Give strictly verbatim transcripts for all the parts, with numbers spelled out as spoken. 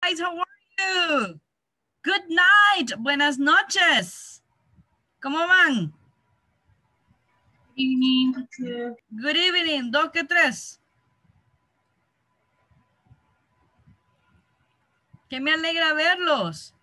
Guys, how are you? Good night. Buenas noches. ¿Cómo van? Good evening, teacher. Good evening. Dos que tres. Que me alegra verlos.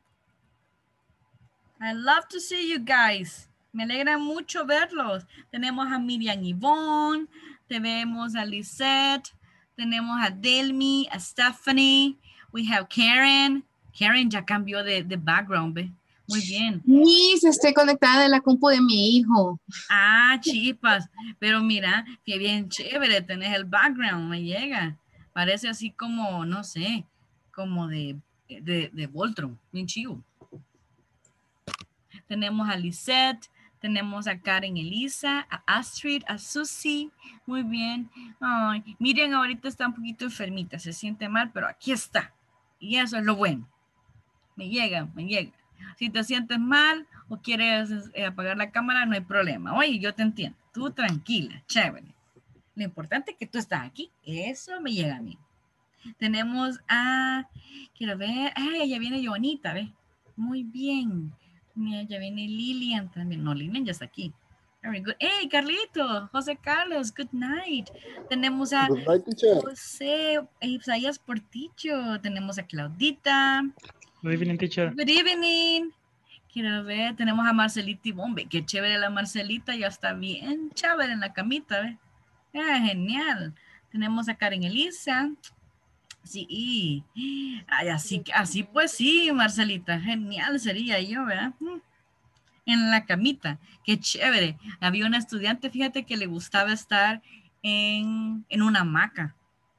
I love to see you guys. Me alegra mucho verlos. Tenemos a Miriam Yvonne, tenemos a Lisette, tenemos a Delmi, a Stephanie. We have Karen. Karen ya cambió de, de background, ¿ve? Muy bien. Miss, estoy conectada en la compu de mi hijo. Ah, chipas. Pero mira, que bien chévere, tenés el background, me llega. Parece así como, no sé, como de, de, de Voltron, bien chivo. Tenemos a Lisette, tenemos a Karen Elisa, a Astrid, a Susie. Muy bien. Ay, miren, ahorita está un poquito enfermita, se siente mal, pero aquí está. Y eso es lo bueno. Me llega, me llega. Si te sientes mal o quieres eh, apagar la cámara, no hay problema. Oye, yo te entiendo. Tú tranquila, chévere. Lo importante es que tú estás aquí. Eso me llega a mí. Tenemos a, quiero ver, ay, ya viene Joanita, ¿ve? Muy bien. Mira, ya viene Lilian también. No, Lilian ya está aquí. Very good. Hey, Carlito, José Carlos, good night. Tenemos a Good night, teacher. José Isaías Portillo. Tenemos a Claudita. Good evening, teacher. Good evening. Quiero ver, tenemos a Marcelita y Bombe. Qué chévere la Marcelita, ya está bien chévere en la camita, ¿ve? Ah, genial. Tenemos a Karen Elisa. Sí, ay, así, así pues sí, Marcelita, genial sería yo, ¿verdad? En la camita, qué chévere. Había una estudiante, fíjate, que le gustaba estar en, en una hamaca.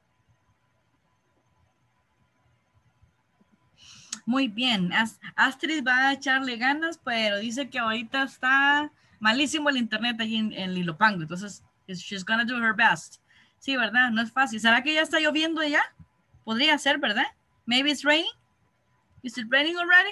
Muy bien, Astrid va a echarle ganas, pero dice que ahorita está malísimo el internet allí en, en Lilopango, entonces she's gonna do her best. Sí, ¿verdad? No es fácil. ¿Será que ya está lloviendo ya? Podría ser, ¿verdad? Maybe it's raining. Is it raining already?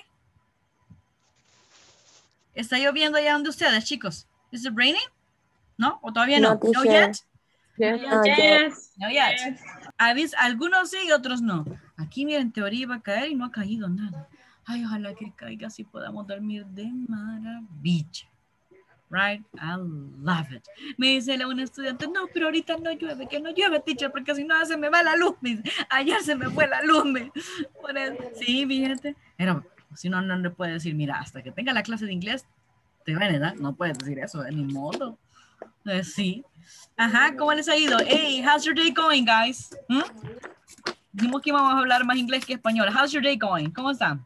¿Está lloviendo allá donde ustedes, chicos? Is it raining? ¿No? ¿O todavía no? No, ¿No yet? Yes. No, yes. No yet. Yes. Algunos sí y otros no. Aquí, mira, en teoría iba a caer y no ha caído nada. Ay, ojalá que caiga así podamos dormir de maravilla. Right? I love it. Me dice una estudiante, no, pero ahorita no llueve, que no llueve, teacher, porque si no se me va la luz. Me dice, ayer se me fue la luz. Me... Sí, fíjate. Pero si no, no le puede decir, mira, hasta que tenga la clase de inglés, te van a dar. No puedes decir eso, de ni modo. Eh, sí. Ajá, ¿cómo les ha ido? Hey, how's your day going, guys? ¿Mm? Dijimos que íbamos a hablar más inglés que español. How's your day going? ¿Cómo están?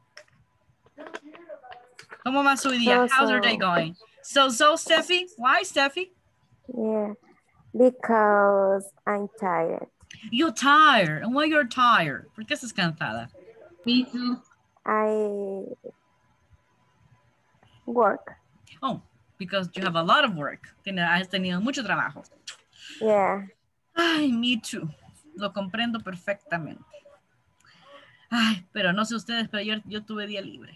¿Cómo va su día? So, how's so. your day going? So, so, Steffi? Why, Steffi? Yeah, because I'm tired. You're tired. And why you're tired? ¿Por qué estás cansada? Me too. I work. Oh, because you have a lot of work. Has tenido mucho trabajo. Yeah. Ay, me too. Lo comprendo perfectamente. Ay, pero no sé ustedes, pero yo, yo tuve día libre.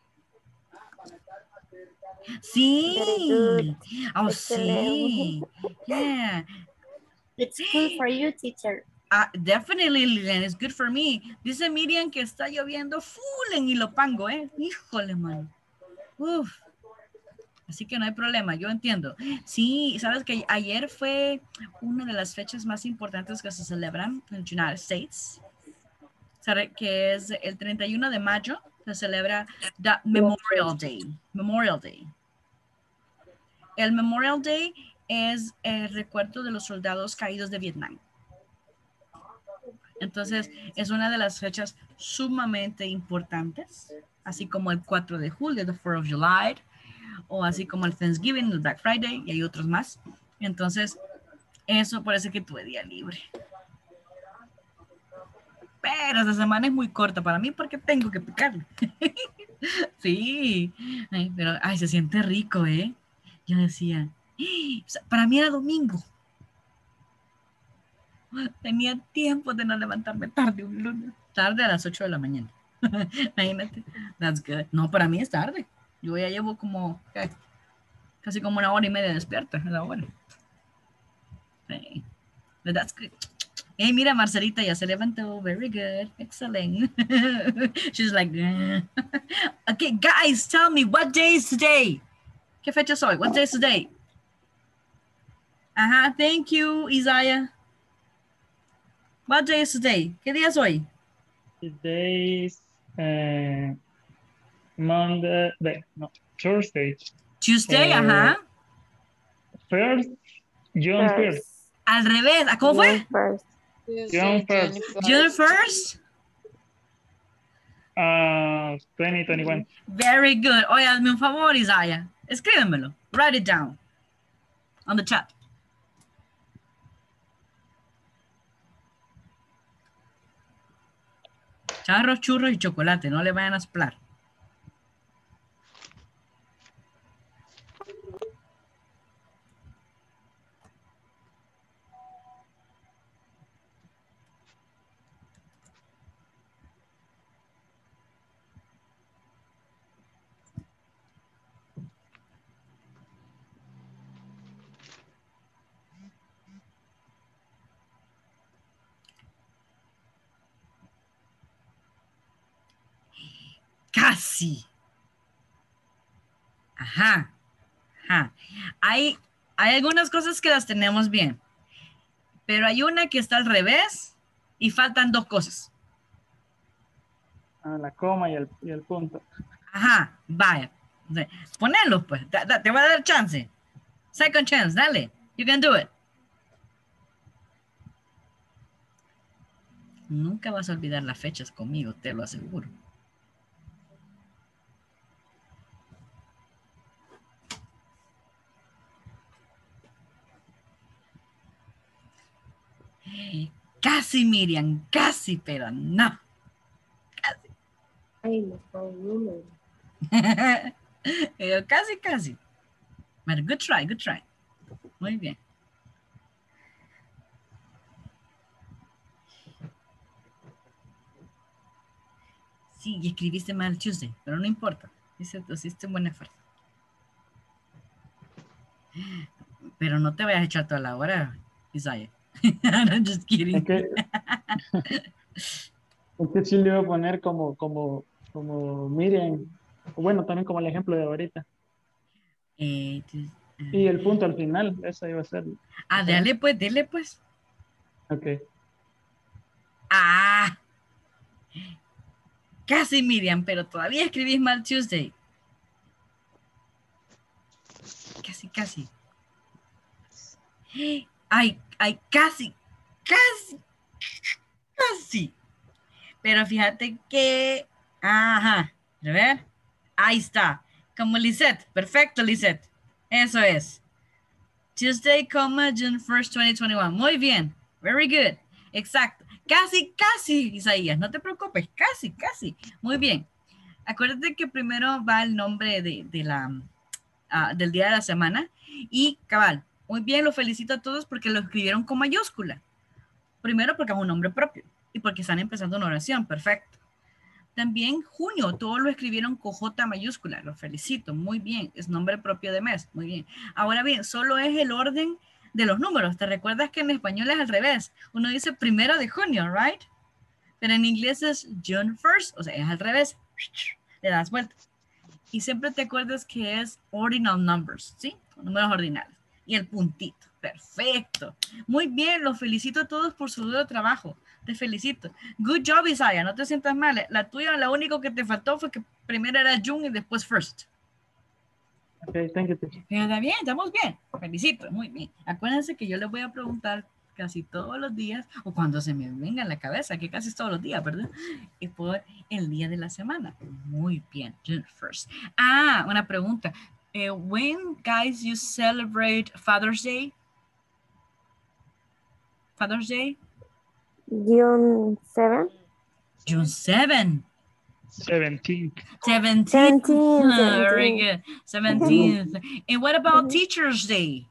Sí. Oh, sí. Yeah. It's good for you, teacher. Uh, definitely, Lilian, it's good for me. Dice Miriam que está lloviendo full en Ilopango, ¿eh? Híjole, man. Uf. Así que no hay problema, yo entiendo. Sí, sabes que ayer fue una de las fechas más importantes que se celebran en los United States. ¿Sabe? Que es el treinta y uno de mayo, se celebra the Memorial Day. Memorial Day. El Memorial Day es el recuerdo de los soldados caídos de Vietnam. Entonces, es una de las fechas sumamente importantes, así como el cuatro de julio, the fourth of July, o así como el Thanksgiving, el Black Friday, y hay otros más. Entonces, eso parece que tuve día libre. Pero esa semana es muy corta para mí porque tengo que picarle. Sí, ay, pero ay, se siente rico, ¿eh? Yo decía, o sea, para mí era domingo. Tenía tiempo de no levantarme tarde un lunes. Tarde a las ocho de la mañana. Imagínate. That's good. No, para mí es tarde. Yo ya llevo como ¿qué? Casi como una hora y media despierta a la hora. Sí. But that's good. Hey, mira, Marcelita ya se levantó. Very good. Excellent. She's like, okay, guys, tell me, what day is today? ¿Qué fecha soy? What day is today? Ajá, thank you, Isaiah. What day is today? ¿Qué día es hoy? Today is uh, Monday, no, Thursday. Tuesday, Eh, ajá. First, June first. First. Al revés, ¿a ¿cómo June fue? first. June first, June first. uh, twenty twenty-one. Very good. Oye, hazme un favor, Isaiah. Escríbemelo. Write it down on the chat. Charros, churros y chocolate. No le vayan a soplar. Casi. Ajá. Ajá. Hay, hay algunas cosas que las tenemos bien, pero hay una que está al revés y faltan dos cosas. Ah, la coma y el, y el punto. Ajá, vaya. Ponelo, pues. Da, da, te voy a dar chance. Second chance, dale. You can do it. Nunca vas a olvidar las fechas conmigo, te lo aseguro. Casi, Miriam, casi, pero no. Casi. Ay, no, no. Pero casi, casi. But good try, good try. Muy bien. Sí, y escribiste mal Tuesday, pero no importa. Hiciste buena esfuerzo. Pero no te vayas a echar toda la hora, Isaiah. I'm just kidding. Es que, es que sí le voy a poner como, como, como Miriam. Bueno, también como el ejemplo de ahorita. Eh, tu- ah. Y el punto al final, eso iba a ser. Ah, dale pues, dale pues. Ok. Ah. Casi, Miriam, pero todavía escribís mal Tuesday. Casi, casi. Ay, ay, casi, casi, casi. Pero fíjate que... Ajá. A ver. Ahí está. Como Lisette. Perfecto, Lisette. Eso es. Tuesday, June first, twenty twenty-one. Muy bien. Very good. Exacto. Casi, casi, Isaías. No te preocupes. Casi, casi. Muy bien. Acuérdate que primero va el nombre de, de la, uh, del día de la semana. Y cabal. Muy bien, lo felicito a todos porque lo escribieron con mayúscula. Primero porque es un nombre propio. Y porque están empezando una oración. Perfecto. También junio, todos lo escribieron con J mayúscula. Lo felicito, muy bien. Es nombre propio de mes, muy bien. Ahora bien, solo es el orden de los números. ¿Te recuerdas que en español es al revés? Uno dice primero de junio, right? Pero en inglés es June first, o sea, es al revés. Le das vuelta. Y siempre te acuerdas que es ordinal numbers, ¿sí? Números ordinales. Y el puntito. Perfecto. Muy bien, los felicito a todos por su duro trabajo. Te felicito. Good job, Isaiah. No te sientas mal. La tuya, lo único que te faltó fue que primero era June y después first. Ok, thank you, teacher. Pero está bien, estamos bien. Felicito, muy bien. Acuérdense que yo les voy a preguntar casi todos los días, o cuando se me venga en la cabeza, que casi todos los días, ¿verdad? Y por el día de la semana. Muy bien, June first. Ah, una pregunta. Uh, when, guys, you celebrate Father's Day? Father's Day? June seventh. June seventh. Seventeenth. seventeenth. seventeenth. Very good. seventeenth. And what about Teacher's Day?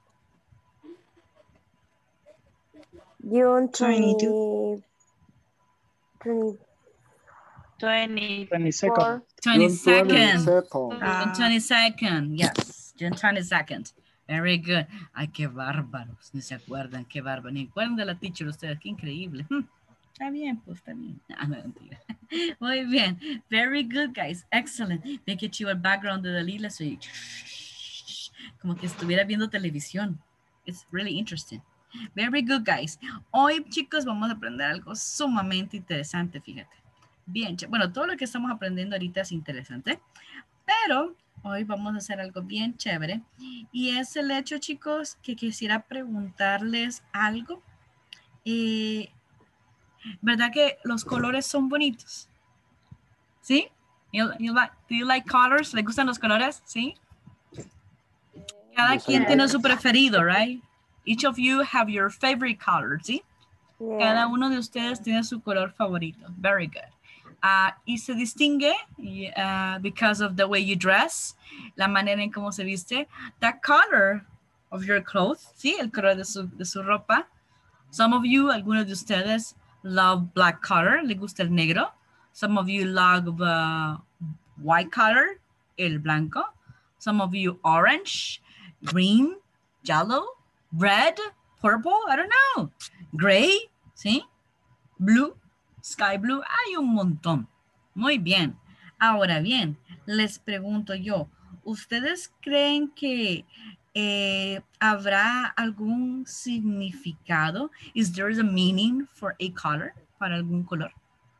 June twenty-two. twenty, Twenty. Twenty-second. twenty-second. Second. June twenty-second. Yes, June twenty-second. Very good. Ay, qué bárbaros. Ni se acuerdan, qué bárbaros. Ni acuerdan de la teacher ustedes. Qué increíble. Hmm. Está bien, pues está bien. No, no, mentira. Muy bien. Very good, guys. Excellent. Ve que chivo el background de Dalila. Soy como que estuviera viendo televisión. It's really interesting. Very good, guys. Hoy, chicos, vamos a aprender algo sumamente interesante, fíjate. Bien, bueno, todo lo que estamos aprendiendo ahorita es interesante, pero hoy vamos a hacer algo bien chévere. Y es el hecho, chicos, que quisiera preguntarles algo. Eh, ¿Verdad que los colores son bonitos? ¿Sí? You, you like, do you like colors? ¿Le gustan los colores? ¿Sí? Cada quien tiene su preferido, right? Each of you have your favorite color, ¿sí? Yeah. Cada uno de ustedes tiene su color favorito. Very good. Uh, y se distingue uh, because of the way you dress, la manera en cómo se viste, the color of your clothes, ¿sí? El color de su, de su ropa. Some of you, algunos de ustedes, love black color, le gusta el negro. Some of you love uh, white color, el blanco. Some of you orange, green, yellow, red, purple, I don't know, gray, ¿sí? Blue, sky blue, hay un montón. Muy bien. Ahora bien, les pregunto yo, ¿ustedes creen que eh, habrá algún significado? Is there a meaning for a color? ¿Para algún color?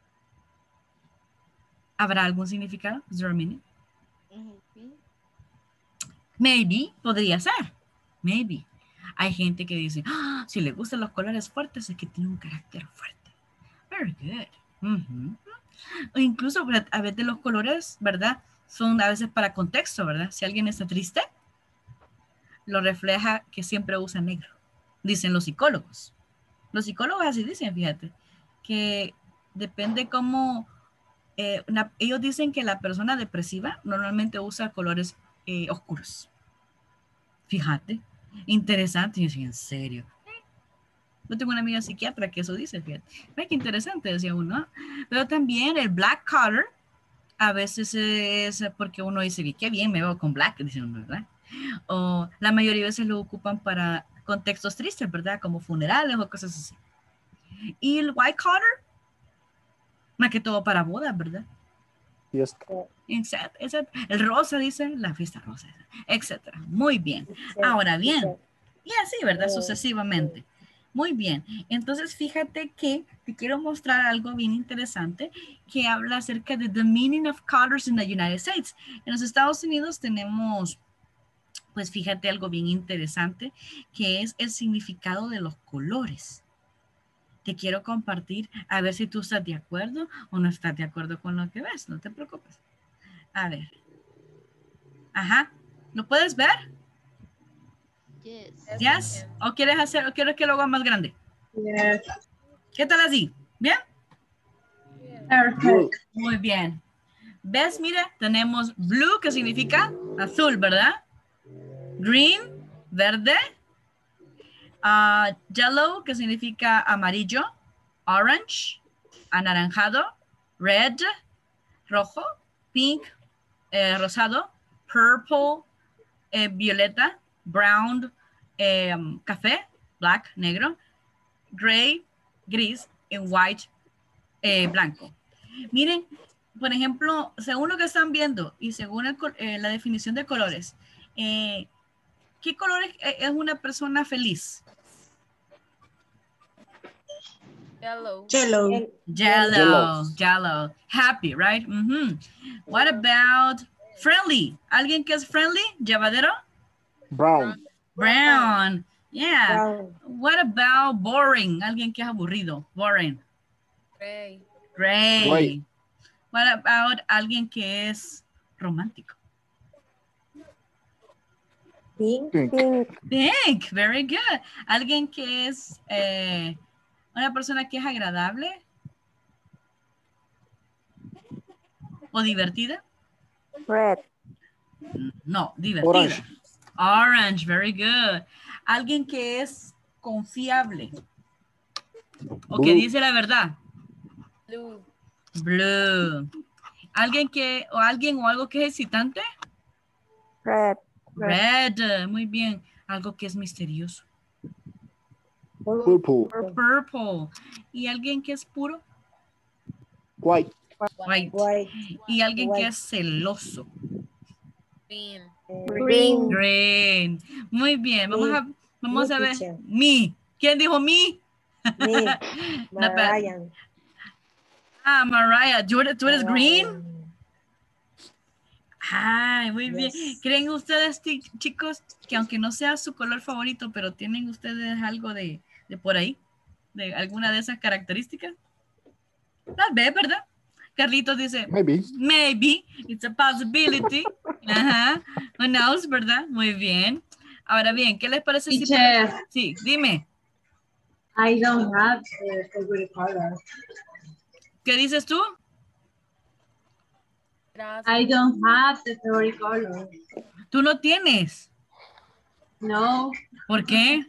¿Habrá algún significado? Is there a meaning? Maybe, podría ser. Maybe. Hay gente que dice, ah, si le gustan los colores fuertes es que tiene un carácter fuerte. Very good. Uh-huh. O incluso a veces los colores, ¿verdad? Son a veces para contexto, ¿verdad? Si alguien está triste, lo refleja que siempre usa negro. Dicen los psicólogos. Los psicólogos así dicen, fíjate, que depende cómo... Eh, una, ellos dicen que la persona depresiva normalmente usa colores eh, oscuros. Fíjate, interesante. Yo decía, en serio. Yo tengo una amiga psiquiatra que eso dice, fíjate. Ay, qué interesante, decía uno. Pero también el black color, a veces es porque uno dice, qué bien, me veo con black, dice uno, ¿verdad? O la mayoría de veces lo ocupan para contextos tristes, ¿verdad? Como funerales o cosas así. Y el white color, más que todo para bodas, ¿verdad? Fiesta. Exacto, exacto. El rosa dice la fiesta rosa, etcétera. Muy bien. Ahora bien, y así, ¿verdad? Sucesivamente. Muy bien. Entonces, fíjate que te quiero mostrar algo bien interesante que habla acerca de the meaning of colors in the United States. En los Estados Unidos tenemos, pues fíjate algo bien interesante, que es el significado de los colores. Te quiero compartir, a ver si tú estás de acuerdo o no estás de acuerdo con lo que ves. No te preocupes. A ver. Ajá. ¿Lo puedes ver? Yes. Yes. ¿O quieres hacer, o quieres que lo haga más grande? Yes. ¿Qué tal así? ¿Bien? Perfect. Muy bien. ¿Ves? Mira, tenemos blue, que significa azul, ¿verdad? Green, verde. Uh, yellow, que significa amarillo. Orange, anaranjado. Red, rojo. Pink, eh, rosado. Purple, eh, violeta. Brown, eh, café. Black, negro. Gray, gris. Y white, eh, blanco. Miren, por ejemplo, según lo que están viendo y según el, eh, la definición de colores, eh, ¿qué color es, es una persona feliz? Yellow. Yellow. Yellow, Yellow. yellow. Happy, right? Mm-hmm. What about friendly? ¿Alguien que es friendly? ¿Llevadero? Brown. Brown. Yeah. Brown. What about boring? ¿Alguien que es aburrido? Boring. Gray. Gray. Gray. What about alguien que es romántico? Pink. Pink. Pink. Pink, very good. Alguien que es eh, una persona que es agradable o divertida. Red. No, divertida. Orange. Orange, very good. Alguien que es confiable o que Blue. dice la verdad. Blue. Blue. Alguien que o alguien o algo que es excitante. Red. Red, muy bien. Algo que es misterioso. Purple. Purple. ¿Y alguien que es puro? White. White. White. ¿Y alguien que White. es celoso? Green. Green. Green. Muy bien. Vamos Me. a, vamos Me, a ver. teacher. Me. ¿Quién dijo me? Me. No, pero- Mariah. Ah, Mariah. ¿Tú eres, tú eres green? Mariah. Ay, muy bien. Yes. ¿Creen ustedes, ti- chicos, que aunque no sea su color favorito, pero tienen ustedes algo de, de por ahí? ¿De alguna de esas características? Tal vez, ¿verdad? Carlitos dice, Maybe. maybe, it's a possibility. Ajá. Who knows, ¿verdad? Muy bien. Ahora bien, ¿qué les parece si... Teacher, Sí, dime. I don't have the favorite color. ¿Qué dices tú? Gracias. I don't have the favorite color. Tú no tienes. No. ¿Por qué?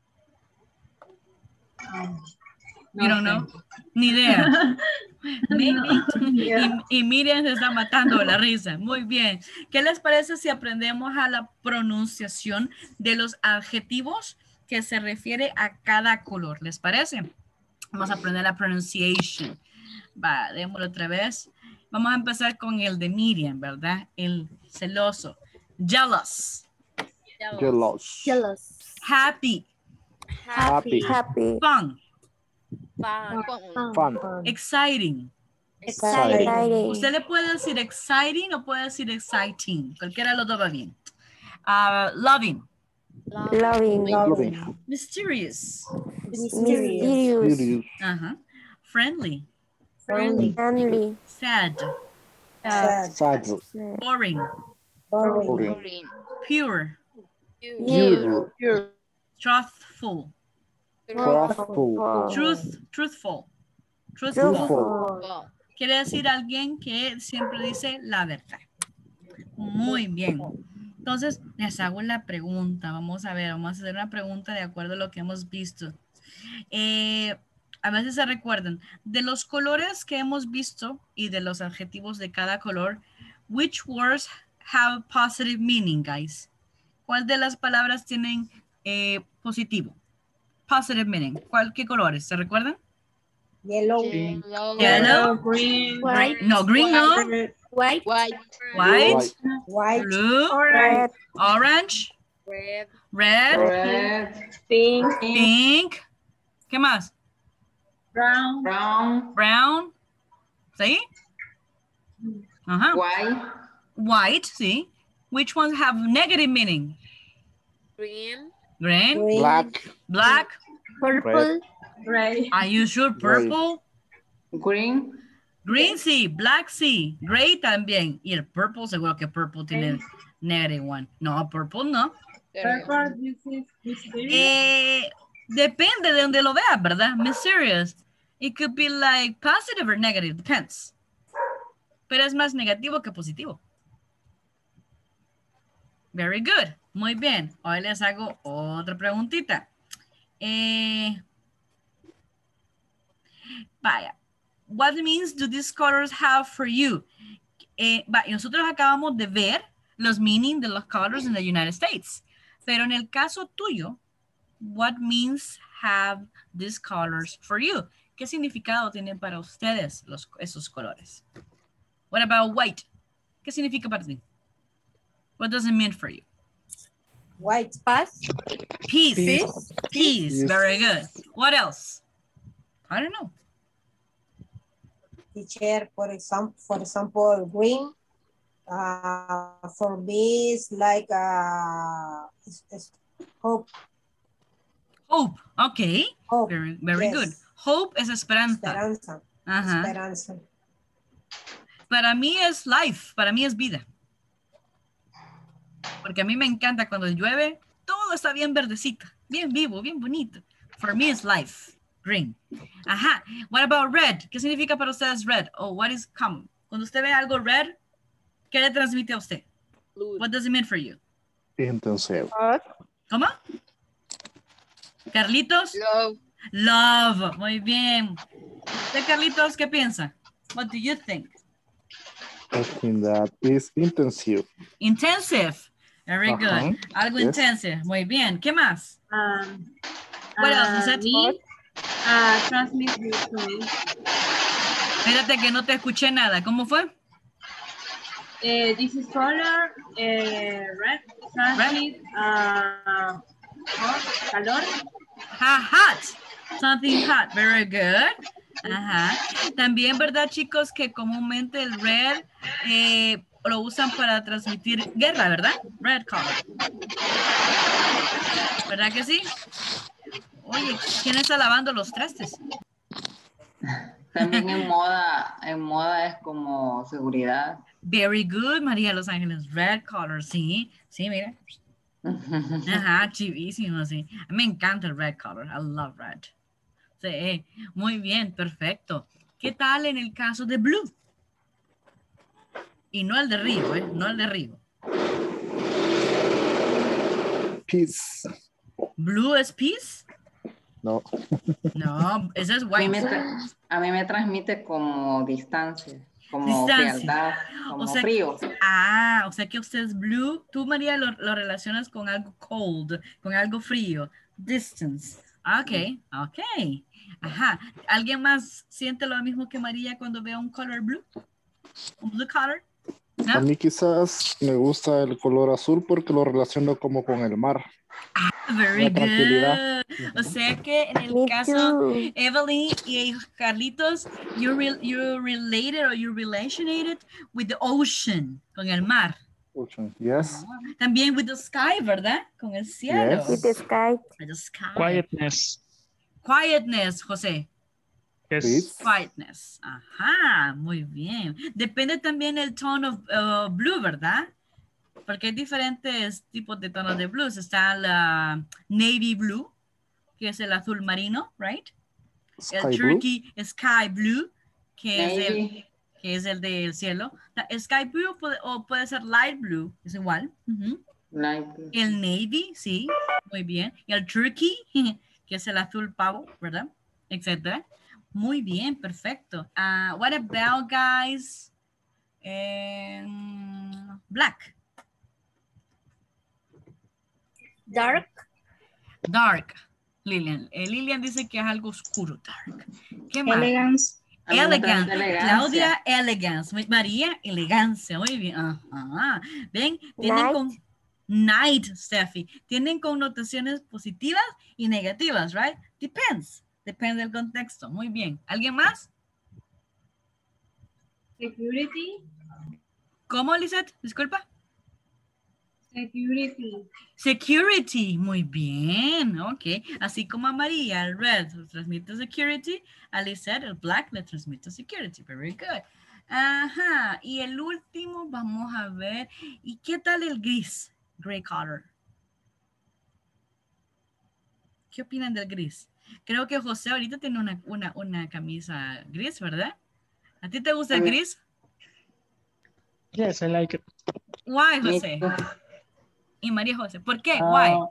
No You don't sé. know? Ni idea. Maybe. Yeah. Y, y Miriam se está matando de la risa. Muy bien. ¿Qué les parece si aprendemos a la pronunciación de los adjetivos que se refiere a cada color? ¿Les parece? Vamos a aprender la pronunciation. Va, démoslo otra vez. Vamos a empezar con el de Miriam, ¿verdad? El celoso. Jealous. Jealous. Jealous. Happy. Happy. Happy. Fun. Fun. Fun. Exciting. Exciting. Exciting. Usted le puede decir exciting o puede decir exciting. Cualquiera de los dos va bien. Ah, loving. Loving. Loving. Mysterious. Mysterious. Serious. Ajá. Friendly. Friendly. Friendly. Sad. Sad. Sad. Boring. Boring. Boring. Green. Pure. Pure. Truthful. Truthful. Truth. Truthful. Truthful. Truthful. Quiere decir alguien que siempre dice la verdad. Muy bien. Entonces, les hago la pregunta. Vamos a ver, vamos a hacer una pregunta de acuerdo a lo que hemos visto. Eh, a veces se recuerdan, de los colores que hemos visto y de los adjetivos de cada color, which words have positive meaning, guys? ¿Cuál de las palabras tienen eh, positivo? Positive meaning. ¿Cuál, qué colores? ¿Se recuerdan? Yellow. Yellow. Yellow. Green. White. Green- no, green no. White. White. White, White. blue, Red. orange, Red. red, Red. Pink. pink. ¿Qué más? Brown. Brown. Brown. ¿Sí? Ajá. White. White, sí. Which ones have negative meaning? Green. Green, Green. Black. black. Purple. Gray. Are you sure? Purple. Green. Green sí, black sí, gray también. Y el purple, seguro que purple tiene negative one. No, purple no. Purple. This is mysterious. Eh, depende de donde lo veas, ¿verdad? Mysterious. It could be like positive or negative, depends. Pero es más negativo que positivo. Very good. Muy bien. Hoy les hago otra preguntita. Eh, vaya. What means do these colors have for you? Eh, va, nosotros acabamos de ver los meaning de los colors in the United States. Pero en el caso tuyo, what means have these colors for you? ¿Qué significado tienen para ustedes los, esos colores? What about white? ¿Qué significa para ti? What does it mean for you? White. Paz. Peace. Peace. Peace. Very good. What else? I don't know. Teacher, for example, for example, green. Uh, for me, it's like uh, it's, it's hope. Hope. Okay. Hope. Very, very Yes. good. Hope es esperanza. Esperanza. Ajá. Esperanza. Para mí es life. Para mí es vida. Porque a mí me encanta cuando llueve, todo está bien verdecito, bien vivo, bien bonito. For me it's life. Green. Ajá. What about red? ¿Qué significa para ustedes red? Oh, what is come? Cuando usted ve algo red, ¿qué le transmite a usted? Blue. What does it mean for you? Intensive. ¿Cómo? Carlitos? Love. Love. Muy bien. ¿Usted, Carlitos, qué piensa? What do you think? I think that is intensive. Intensive. Very good. Ajá. Algo Yes. intenso. Muy bien. ¿Qué más? Um, What else is uh, it? me, uh, transmit your tone. Espérate que no te escuché nada. ¿Cómo fue? Uh, this is color, uh, red, transmit, uh, hot, calor. Ha, hot. Something hot. Very good. Ajá. También, ¿verdad, chicos? Que comúnmente el red eh, lo usan para transmitir guerra, ¿verdad? Red color. ¿Verdad que sí? Oye, ¿quién está lavando los trastes? También en moda, en moda es como seguridad. Very good, María Los Ángeles. Red color, sí. Sí, mira. Ajá, chivísimo, sí. Me encanta el red color. I love red. Sí, muy bien, perfecto. ¿Qué tal en el caso de blue? Y no el de Río, ¿eh? No el de Río. Peace. ¿Blue es peace? No. No, ese es A mí, white. me tra- a mí me transmite como distancia, como Distancia. frialdad, como O sea, frío. Ah, o sea que usted es blue. Tú, María, lo, lo relacionas con algo cold, con algo frío. Distance. Ok, ok. Ajá. ¿Alguien más siente lo mismo que María cuando ve un color blue? ¿Un blue color? A ¿No? mí quizás me gusta el color azul porque lo relaciono como con el mar. Very La tranquilidad. good. O sea que en el Me caso, too. Evelyn y Carlitos, you re, you related or you relationated with the ocean, con el mar. Ocean. Yes. También with the sky, ¿verdad? Con el cielo. Yes. With the sky. With the sky. Quietness. Quietness, José. Yes. Peace. Quietness. Ajá, muy bien. Depende también el tono of uh, blue, ¿verdad? Porque hay diferentes tipos de tonos de blues. Está la navy blue, que es el azul marino, right? Sky El blue. turkey sky blue, que es el, Navy, que es el del cielo. La sky blue puede, o puede ser light blue, es igual. Ujú. light, El navy, sí, muy bien. Y el turkey, que es el azul pavo, ¿verdad? Etcétera. Muy bien, perfecto. Uh, what about, guys? Um, black. Dark. Dark. Lilian. Eh, Lilian dice que es algo oscuro, dark. ¿Qué más? Elegance. A mí me Elegant. transmite elegancia. Claudia, elegance. María, elegancia. Muy bien. Ajá. Ven, tienen Night. con night, Steffi. Tienen connotaciones positivas y negativas, right? Depends. Depende del contexto. Muy bien. ¿Alguien más? Security. ¿Cómo, Lizette? Disculpa. Security. Security, muy bien, ok. Así como a María, el red le transmite security, a Lizette, el black le transmite security. Very good. Ajá, y el último, vamos a ver. ¿Y qué tal el gris? Gray color. ¿Qué opinan del gris? Creo que José ahorita tiene una, una, una camisa gris, ¿verdad? ¿A ti te gusta el gris? Yes, I like it. Why, Me José? too. Y María José, ¿por qué? Uh, Why?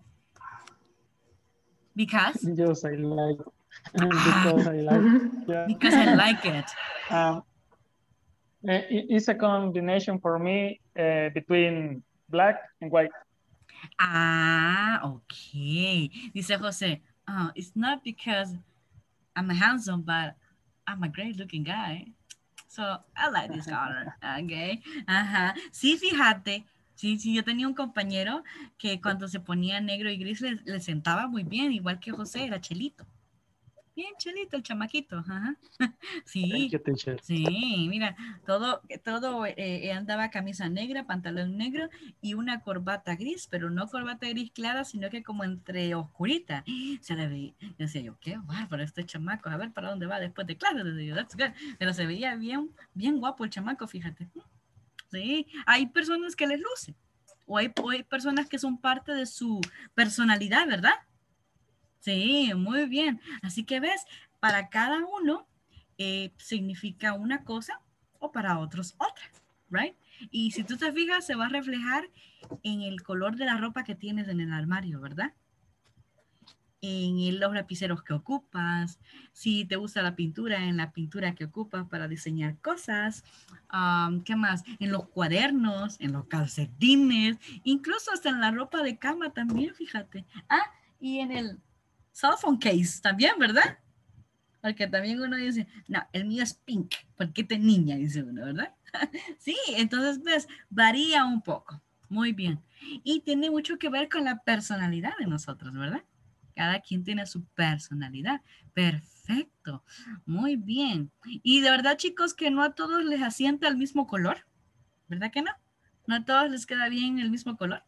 Because? Yes, I like it. Because I like it. Yeah. Because I like it. Um, eh, it- it's a combination for me uh, between black and white. Ah, okay. Dice José, oh, it's not because I'm handsome, but I'm a great looking guy. So I like this color. Okay. Ajá. Sí, fíjate. Sí, sí, yo tenía un compañero que cuando se ponía negro y gris le, le sentaba muy bien, igual que José, era chelito. Bien chelito el chamaquito. Ajá. Sí. Thank you, teacher. Sí, mira, todo, todo eh, andaba camisa negra, pantalón negro y una corbata gris, pero no corbata gris clara, sino que como entre oscurita. Se le veía, yo decía yo, qué bárbaro este chamaco, a ver para dónde va después de clase. Decía yo, that's good. Pero se veía bien, bien guapo el chamaco, fíjate. Sí, hay personas que les luce, o hay, o hay personas que son parte de su personalidad, ¿verdad? Sí, muy bien. Así que ves, para cada uno eh, significa una cosa o para otros otra, right? Y si tú te fijas, se va a reflejar en el color de la ropa que tienes en el armario, ¿verdad? en los lapiceros que ocupas, si te gusta la pintura, en la pintura que ocupas para diseñar cosas, um, ¿qué más? En los cuadernos, en los calcetines, incluso hasta en la ropa de cama también, fíjate. Ah, y en el cell phone case también, ¿verdad? Porque también uno dice, no, el mío es pink, porque te niña, dice uno, ¿verdad? Sí, entonces, ves, varía un poco. Muy bien. Y tiene mucho que ver con la personalidad de nosotros, ¿verdad? Cada quien tiene su personalidad. Perfecto. Muy bien. Y de verdad, chicos, que no a todos les asienta el mismo color. ¿Verdad que no? No a todos les queda bien el mismo color.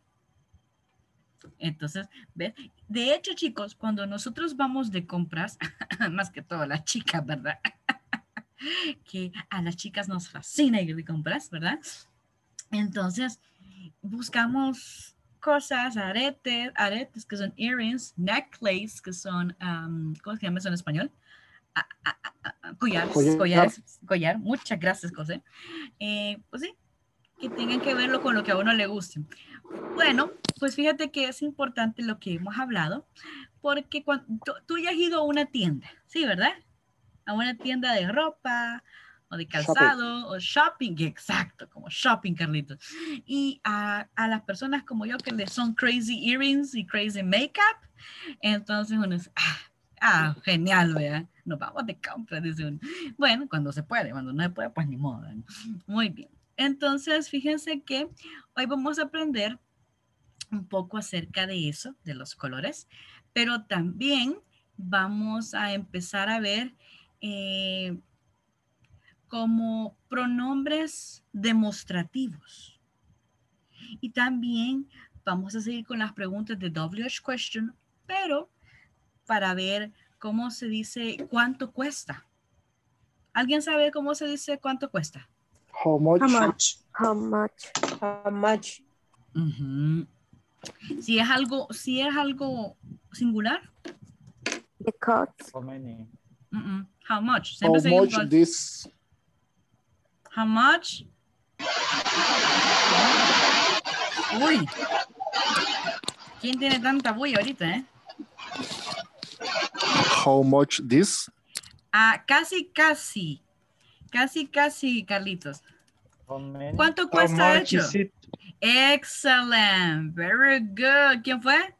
Entonces, ¿ves? De hecho, chicos, cuando nosotros vamos de compras, más que todo las chicas, ¿verdad? Que a las chicas nos fascina ir de compras, ¿verdad? Entonces, buscamos cosas, aretes, aretes que son earrings, necklaces que son, um, ¿cómo se llama eso en español? Ah, ah, ah, ah, collares, Collar. collares, collar. Muchas gracias, José. Eh, pues sí, que tengan que verlo con lo que a uno le guste. Bueno, pues fíjate que es importante lo que hemos hablado, porque cuando tú, tú ya has ido a una tienda, ¿sí, verdad? A una tienda de ropa, o de calzado, shopping. o shopping, exacto, como shopping, Carlitos. Y a, a las personas como yo que les son crazy earrings y crazy makeup, entonces uno es, ah, ah genial, vea, nos vamos de compra, dice uno. Bueno, cuando se puede, cuando no se puede, pues ni modo. ¿No? Muy bien. Entonces, fíjense que hoy vamos a aprender un poco acerca de eso, de los colores, pero también vamos a empezar a ver eh, como pronombres demostrativos. Y también vamos a seguir con las preguntas de W H question, pero para ver cómo se dice cuánto cuesta. ¿Alguien sabe cómo se dice cuánto cuesta? How much? How much? How much? How much? Uh-huh. Si es algo, si es algo singular. The cost. How many? Uh-uh. How much? How Siempre much seguimos. this? How much? Uy. ¿Quién tiene tanta bulla ahorita, eh? How much this? Ah, casi, casi. Casi, casi, Carlitos. How many? ¿Cuánto How cuesta much hecho? is it? Excellent. Very good. ¿Quién fue?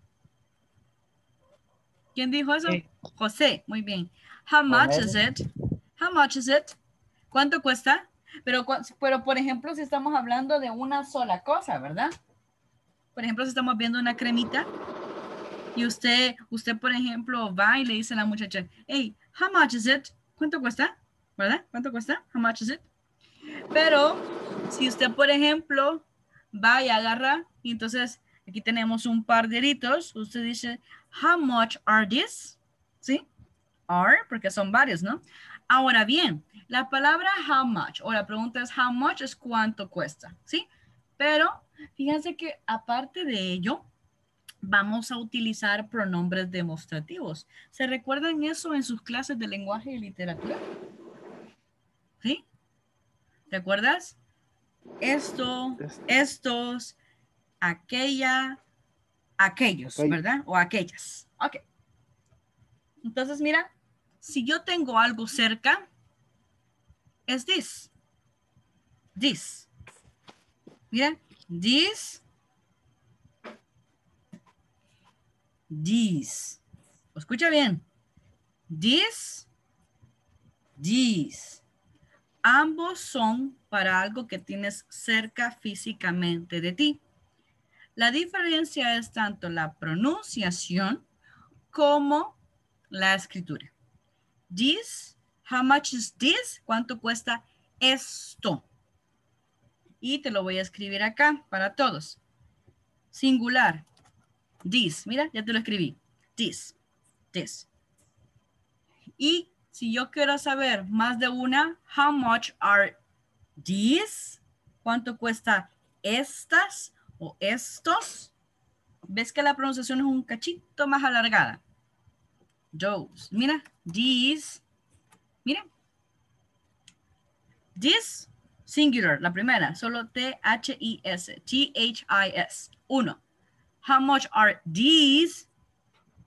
¿Quién dijo eso? Sí. José. Muy bien. How much is it? How much is it? ¿Cuánto cuesta? Pero, pero, por ejemplo, si estamos hablando de una sola cosa, ¿verdad? Por ejemplo, si estamos viendo una cremita y usted, usted, por ejemplo, va y le dice a la muchacha, hey, how much is it? ¿Cuánto cuesta? ¿Verdad? ¿Cuánto cuesta? How much is it? Pero si usted, por ejemplo, va y agarra y entonces aquí tenemos un par de aritos, usted dice, how much are these? ¿Sí? Are, porque son varios, ¿no? Ahora bien, la palabra how much, o la pregunta es how much es cuánto cuesta, ¿sí? Pero fíjense que aparte de ello, vamos a utilizar pronombres demostrativos. ¿Se recuerdan eso en sus clases de lenguaje y literatura? ¿Sí? ¿Te acuerdas? Esto, estos, aquella, aquellos, Okay. ¿verdad? O aquellas. Ok. Entonces, mira, si yo tengo algo cerca, es this. This. Mira, this. This. Escucha bien. This. This. Ambos son para algo que tienes cerca físicamente de ti. La diferencia es tanto la pronunciación como la escritura. This, how much is this? ¿Cuánto cuesta esto? Y te lo voy a escribir acá para todos. Singular. This. Mira, ya te lo escribí. This. This. Y si yo quiero saber más de una, how much are these? ¿Cuánto cuesta estas o estos? ¿Ves que la pronunciación es un cachito más alargada? Those. Mira, these. Mira. This, singular, la primera, solo T H I S. T H I S. Uno. How much are these?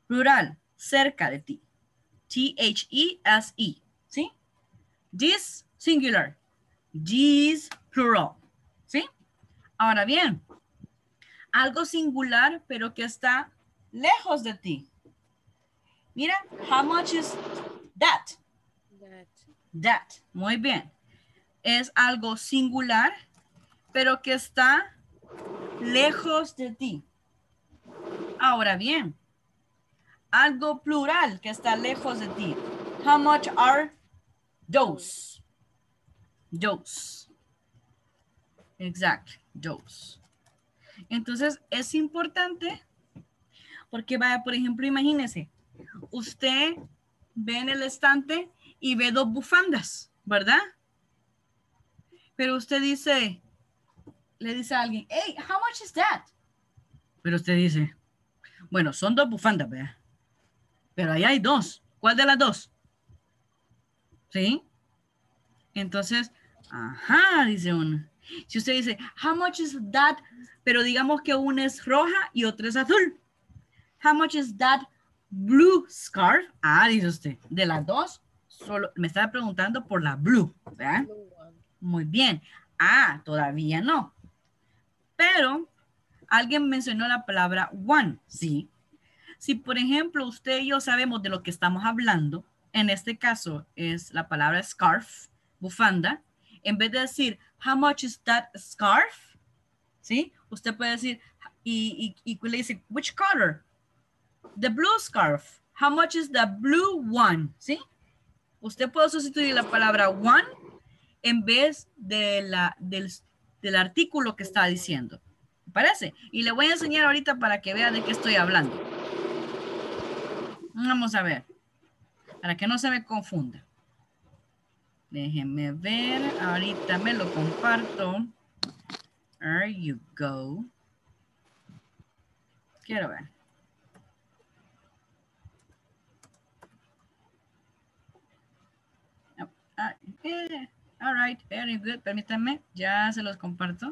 Plural, cerca de ti. T H E S E. ¿Sí? This, singular. These, plural. ¿Sí? Ahora bien, algo singular, pero que está lejos de ti. Mira, how much is that? That. That. Muy bien. Es algo singular, pero que está lejos de ti. Ahora bien, algo plural que está lejos de ti. How much are those? Those. Exactly, those. Entonces, es importante porque vaya, por ejemplo, imagínese, usted ve en el estante y ve dos bufandas, ¿verdad? Pero usted dice, le dice a alguien, hey, how much is that? Pero usted dice, bueno, son dos bufandas, ¿verdad? Pero ahí hay dos. ¿Cuál de las dos? ¿Sí? Entonces, ajá, dice uno. Si usted dice, how much is that? Pero digamos que una es roja y otra es azul. How much is that blue scarf? Ah, dice usted, de las dos, solo me estaba preguntando por la blue, ¿verdad? Blue one. Muy bien. Ah, todavía no. Pero alguien mencionó la palabra one, ¿sí? Si, por ejemplo, usted y yo sabemos de lo que estamos hablando, en este caso es la palabra scarf, bufanda, en vez de decir, how much is that scarf? ¿Sí? Usted puede decir, y, y, y le dice, which color? The blue scarf. How much is the blue one? ¿Sí? Usted puede sustituir la palabra one en vez de la, del, del artículo que está diciendo. ¿Me parece? Y le voy a enseñar ahorita para que vea de qué estoy hablando. Vamos a ver. Para que no se me confunda. Déjenme ver. Ahorita me lo comparto. There you go. Quiero ver. Ah, eh, all right, very good. Permítanme, ya se los comparto.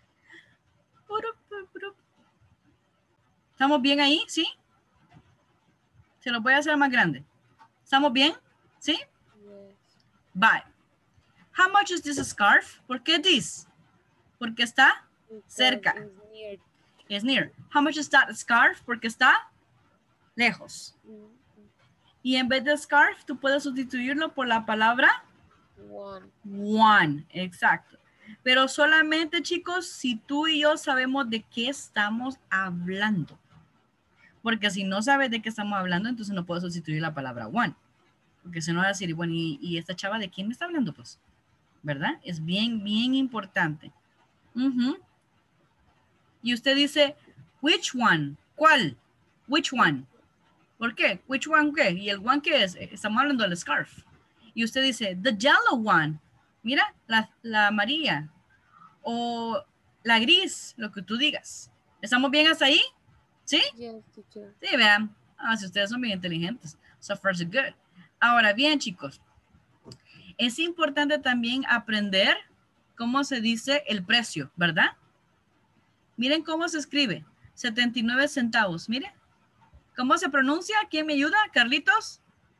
¿Estamos bien ahí? ¿Sí? Se los voy a hacer más grande. ¿Estamos bien? ¿Sí? Yes. Bye. How much is this scarf? ¿Por qué this? Porque está Because cerca. it's near. Es near. How much is that scarf? Porque está lejos. Mm, Y en vez de scarf, tú puedes sustituirlo por la palabra One. one. Exacto. Pero solamente, chicos, si tú y yo sabemos de qué estamos hablando. Porque si no sabes de qué estamos hablando, entonces no puedes sustituir la palabra one. Porque si no va a decir, bueno, ¿y, y esta chava de quién me está hablando? Pues, ¿verdad? Es bien, bien importante. Uh-huh. Y usted dice, which one? ¿Cuál? Which one? ¿Por qué? Which one qué? ¿Y el one qué es? Estamos hablando del scarf. Y usted dice, the yellow one. Mira, la, la amarilla. O la gris, lo que tú digas. ¿Estamos bien hasta ahí? ¿Sí? Yes, teacher. Sí, vean. Ah, si ustedes son bien inteligentes. So far so good. Ahora bien, chicos. Es importante también aprender cómo se dice el precio, ¿verdad? Miren cómo se escribe. setenta y nueve centavos. Miren. ¿Cómo se pronuncia? ¿Quién me ayuda? ¿Carlitos?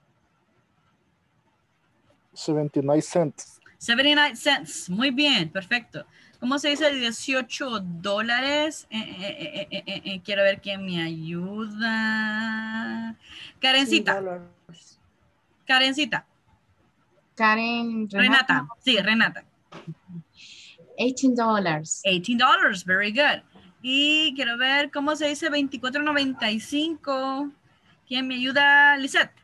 setenta y nueve cents. setenta y nueve cents. Muy bien, perfecto. ¿Cómo se dice dieciocho dólares? Eh, eh, eh, eh, eh, eh, quiero ver quién me ayuda. Karencita. dollars. Karencita. Karen, Renata. Renata, Sí, Renata. eighteen dollars. eighteen dollars. Very good. Y quiero ver cómo se dice veinticuatro noventa y cinco. ¿Quién me ayuda? Lisette.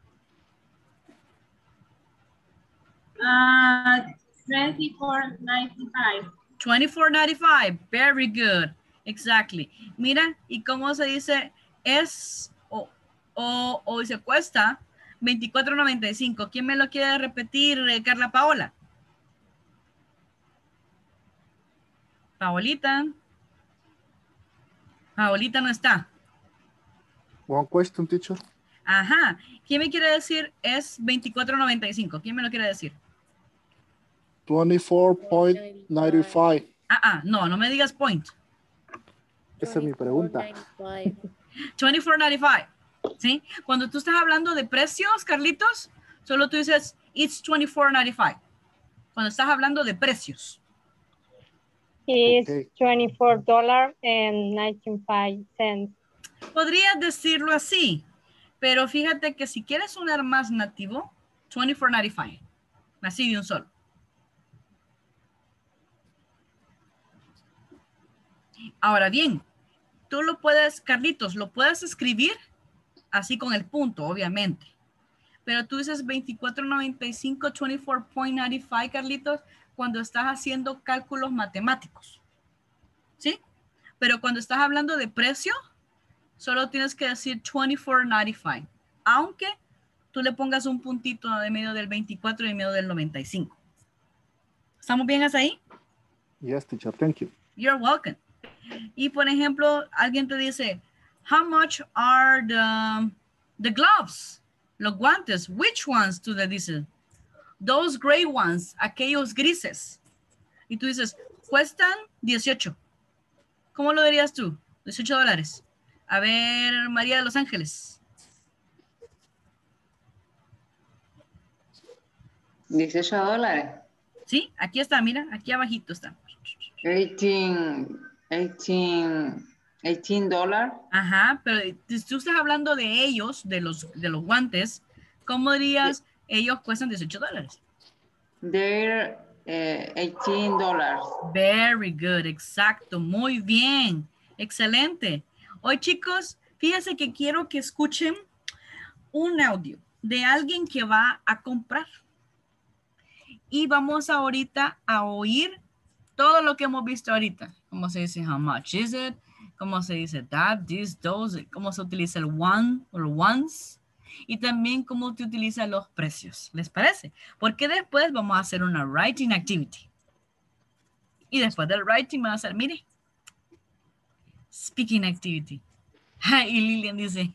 Uh, twenty-four ninety-five. twenty-four ninety-five. Very good. Exactly. Mira, ¿y cómo se dice es o, o, o se cuesta veinticuatro noventa y cinco? ¿Quién me lo quiere repetir, eh, Carla Paola? Paolita. Paolita no está. One question, teacher. Ajá. ¿Quién me quiere decir es veinticuatro noventa y cinco? ¿Quién me lo quiere decir? veinticuatro noventa y cinco. Ah, ah, no, no me digas point. Esa es mi pregunta. twenty-four ninety-five. twenty-four ninety-five. ¿Sí? Cuando tú estás hablando de precios, Carlitos, solo tú dices, it's twenty-four ninety-five. Cuando estás hablando de precios. It's Okay. twenty-four dollars and ninety-five cents. Podrías decirlo así, pero fíjate que si quieres sonar más nativo, twenty-four ninety-five. Así de un solo. Ahora bien, tú lo puedes, Carlitos, lo puedes escribir así con el punto, obviamente. Pero tú dices veinticuatro noventa y cinco, twenty-four ninety-five, Carlitos, cuando estás haciendo cálculos matemáticos. ¿Sí? Pero cuando estás hablando de precio, solo tienes que decir twenty-four ninety-five. Aunque tú le pongas un puntito de medio del veinticuatro y de medio del noventa y cinco. ¿Estamos bien hasta ahí? Yes, teacher. Thank you. You're welcome. Y por ejemplo, alguien te dice, how much are the, the gloves? Los guantes. Which ones? Tú le dices, those gray ones, aquellos grises. Y tú dices, cuestan dieciocho. ¿Cómo lo dirías tú? dieciocho dólares. A ver, María de Los Ángeles. dieciocho dólares. Sí, aquí está, mira, aquí abajito está. eighteen, eighteen, eighteen dólares. Ajá, pero si tú estás hablando de ellos, de los, de los guantes, ¿cómo dirías? Ellos cuestan dieciocho dólares. They're uh, eighteen dollars. Very good, exacto, muy bien, excelente. Hoy chicos, fíjense que quiero que escuchen un audio de alguien que va a comprar. Y vamos ahorita a oír todo lo que hemos visto ahorita. Cómo se dice how much is it, cómo se dice that, this, those, cómo se utiliza el one o ones. Y también cómo se utilizan los precios. ¿Les parece? Porque después vamos a hacer una writing activity. Y después del writing vamos a hacer, mire, speaking activity. Y Lilian dice,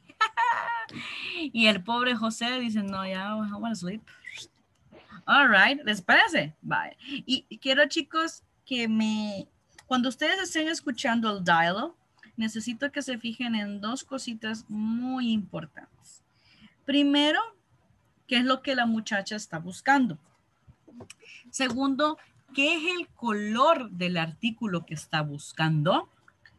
y el pobre José dice, no, ya, I want to sleep. All right, ¿les parece? Bye. Y, y quiero, chicos, que me, cuando ustedes estén escuchando el diálogo, necesito que se fijen en dos cositas muy importantes. Primero, ¿qué es lo que la muchacha está buscando? Segundo, ¿qué es el color del artículo que está buscando?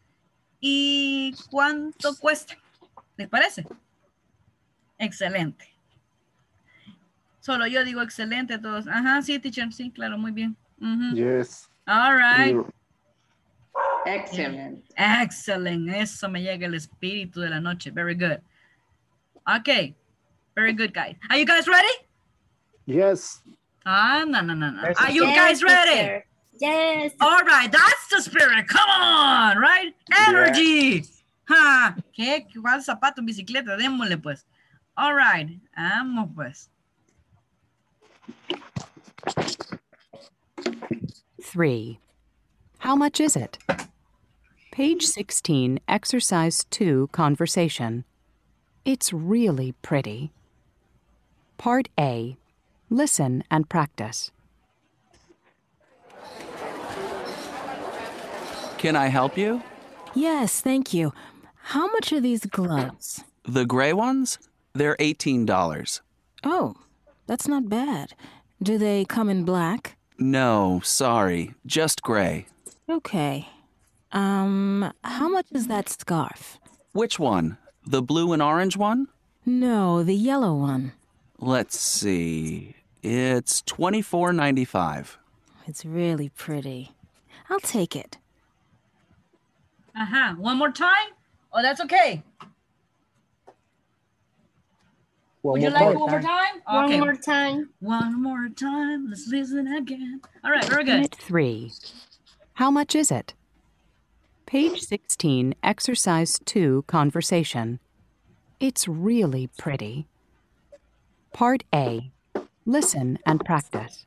¿Y cuánto cuesta? ¿Les parece? Excelente. Solo yo digo excelente a todos. Ajá, sí, teacher, sí, claro, muy bien. Uh-huh. Yes. All right. Excellent. Excellent. Eso me llega el espíritu de la noche. Very good. Okay. Very good, guys. Are you guys ready? Yes. Ah, no, no, no, no. Yes, Are you Yes, guys ready? teacher. Yes. All right, that's the spirit. Come on, right? Energy. Ha. ¿Qué? ¿Cuál zapato, bicicleta? Démosle, pues. All right. Vamos, pues. Three. How much is it? Page sixteen, exercise two, conversation. It's really pretty. Part A. Listen and practice. Can I help you? Yes, thank you. How much are these gloves? The gray ones? They're eighteen dollars. Oh, that's not bad. Do they come in black? No, sorry, just gray. Okay. Um, how much is that scarf? Which one? The blue and orange one? No, the yellow one. Let's see. It's twenty-four ninety-five. It's really pretty. I'll take it. Uh-huh. One more time? Oh, that's okay. One Would you more like time. one more time? One Okay. more time. One more time. Let's listen again. All right, very good. Unit three. How much is it? Page sixteen, exercise two, conversation. It's really pretty. Part A. Listen and practice.